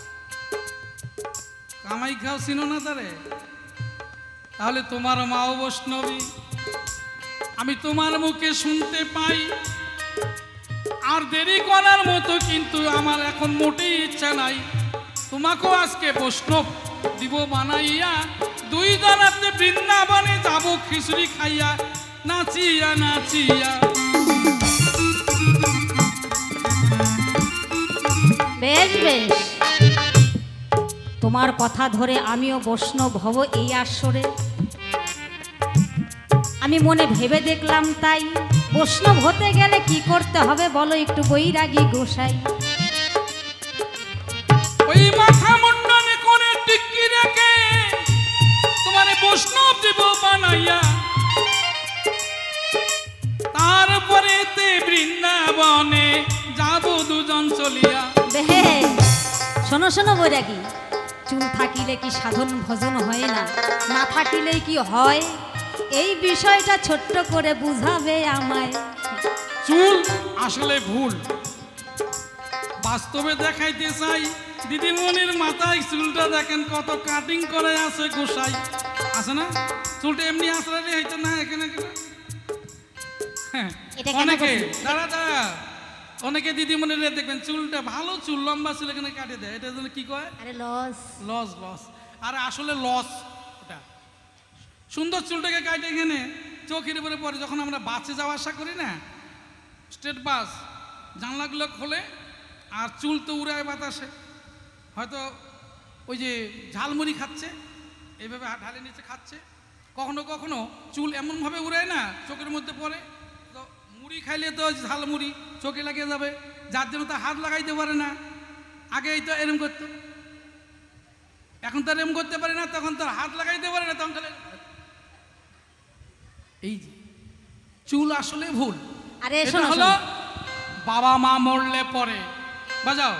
[SPEAKER 2] কামাই খাও চিনো না তারে? তাহলে তোমার মাও বৈষ্ণবী, আমি তোমার মুখে শুনতে পাই। আর দেরি করার মতো কিন্তু আমার এখন মোটেই ইচ্ছা নাই। তোমাকেও আজকে বৈষ্ণব দিব বানাইয়া, দুই দাঁড়াতে বৃন্দাবনে যাব খিচুড়ি খাইয়া, নাচিয়া নাচিয়া।
[SPEAKER 1] বেশ বেশ, তোমার কথা ধরে আমিও বৈষ্ণব হব এই আসরে। আমি মনে ভেবে দেখলাম তাই, বৈষ্ণব হতে গেলে কি করতে হবে বলো একটু বৈরাগী গোসাই।
[SPEAKER 2] ওই মাথা মুন্ডনে করে টিক্কি রেখে তোমার বৈষ্ণব দেব বানাইয়া, তারপরে তে বৃন্দাবনে যাব দুজন চলিয়া।
[SPEAKER 1] বেশ, শোনো শোনো বৈরাগী, চুল থাকিলে কি সাধন ভজন হয় না? না থাকিলে কি হয়? এই বিষয়টা ছোট্ট করে বুঝাবে আমায়।
[SPEAKER 2] চুল আসলে ভুল, বাস্তবে দেখাইতে চাই দিদিমণির মাথায় চুলটা দেখেন কত কাটিং করে আছে গোসাই আছে না, চুলটা এমনি আসলে হইতো না এখানে হ্যাঁ, অনেকে দাঁড়া দাঁড়া অনেকে দিদিমণির দেখবেন চুলটা ভালো চুল লম্বা চুল এখানে কাটে দেয়, এটা জন্য কি কয়
[SPEAKER 1] আরে লস
[SPEAKER 2] লস লস। আর আসলে লস ওটা সুন্দর চুলটাকে কাটে এখানে চোখের উপরে পরে যখন আমরা বাসে যাওয়া আসা করি না, স্টেট বাস জানলাগুলো খোলে আর চুল তো উড়ায় বাতাসে, হয়তো ওই যে ঝালমুড়ি খাচ্ছে এইভাবে ঢালে নিচে খাচ্ছে, কখনো কখনো চুল এমনভাবে উড়ায় না চোখের মধ্যে পড়ে, তো মুড়ি খাইলে তো ঝালমুড়ি চোখে লাগিয়ে যাবে, যার জন্য তো হাত লাগাইতে পারে না। আগে এই তো এরম করতো, এখন তো এরম করতে পারে না, তখন তো হাত লাগাইতে পারে না, তখন খালি এই যে চুল আসলে ভুল।
[SPEAKER 1] আরে
[SPEAKER 2] এটা হলো বাবা মা মরলে পরে বাজাও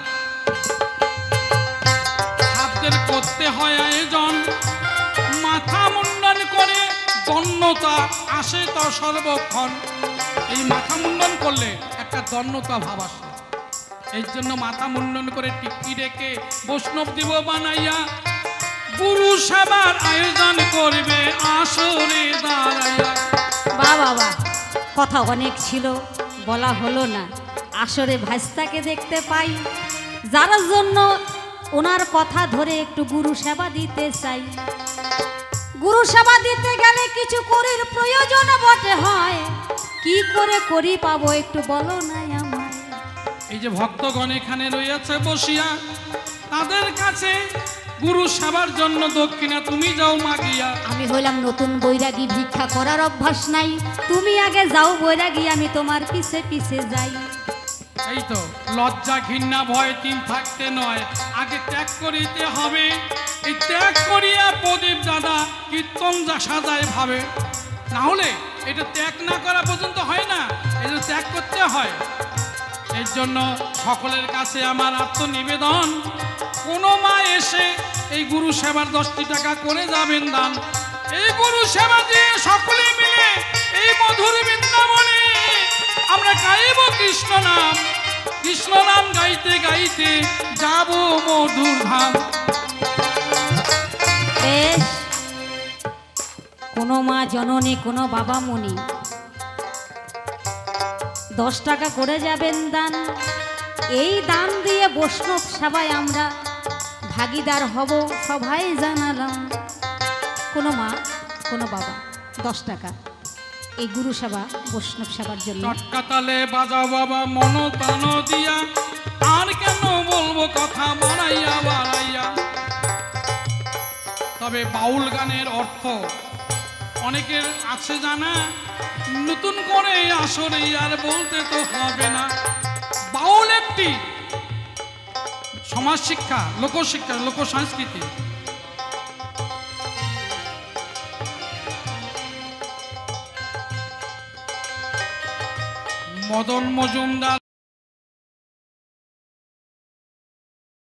[SPEAKER 2] ছাত্রের করতে হয় আয়োজন, মাথা মুন্ডন করে দন্যতা আসে তো সর্বক্ষণ। এই মাথা মুন্ডন করলে একটা দন্যতা ভাব আসে, এই জন্য মাথা মুন্ডন করে টিকি রেখে বৈষ্ণব দিব বানাইয়া গুরু সেবার আয়োজন করবে আসরে দাঁড়াইয়া।
[SPEAKER 1] বা বাবা কথা অনেক ছিল বলা হলো না, আসরে ভাস্তাকে দেখতে পাই, যার জন্য ওনার কথা ধরে একটু গুরু সেবা দিতে চাই। গুরু সেবা দিতে গেলে কিছু করির প্রয়োজন বটে হয়, কি করে করি পাবো একটু বলো না আমায়।
[SPEAKER 2] এই যে ভক্তগণ এখানে রয়েছে বসিয়া, তাদের কাছে গুরু সেবার জন্য দক্ষিণা তুমি যাও মাগিয়া।
[SPEAKER 1] আমি হইলাম নতুন বৈরাগী, ভিক্ষা করার অভ্যাস নাই, তুমি আগে যাও বৈরাগী, আমি তোমার পিছে পিছে যাই।
[SPEAKER 2] এই তো লজ্জা ঘৃণা ভয় তিন থাকতে নয়, আগে ত্যাগ করিতে হবে। এই ত্যাগ করিয়া প্রদীপ দাদা কীর্তন যা সাজায় ভাবে, না হলে এটা ত্যাগ না করা পর্যন্ত হয় না, এটা ত্যাগ করতে হয়। এর জন্য সকলের কাছে আমার আত্মনিবেদন, কোনো মা এসে এই গুরু সেবার দশটি টাকা করে যাবেন দান। এই গুরু সেবা দিয়ে সকলে মিলে এই মধুর বৃন্দাবনে আমরা গাইব কৃষ্ণ নাম, কৃষ্ণ নাম গাইতে গাইতে যাব মধুর ধাম।
[SPEAKER 1] বেশ, কোনো মা জননী কোনো বাবা মনি দশ টাকা করে যাবেন দান, এই দান দিয়ে বৈষ্ণব সেবায় আমরা ভাগিদার হব সবাই জানালাম। কোনো মা কোনো বাবা দশ টাকা এই গুরু সেবা বৈষ্ণব সেবার জন্য।
[SPEAKER 2] চটকাতালে বাজাও বাবা মন প্রাণ দিয়া, আর কেন বলবো কথা বাড়াইয়া বাড়াইয়া। তবে বাউল গানের অর্থ অনেকের আছে জানা, নতুন করে আসরে আর বলতে তো হবে না। বাউল একটি সমাজ শিক্ষা, লোকশিক্ষা, লোক সংস্কৃতি। মদন মজুমদার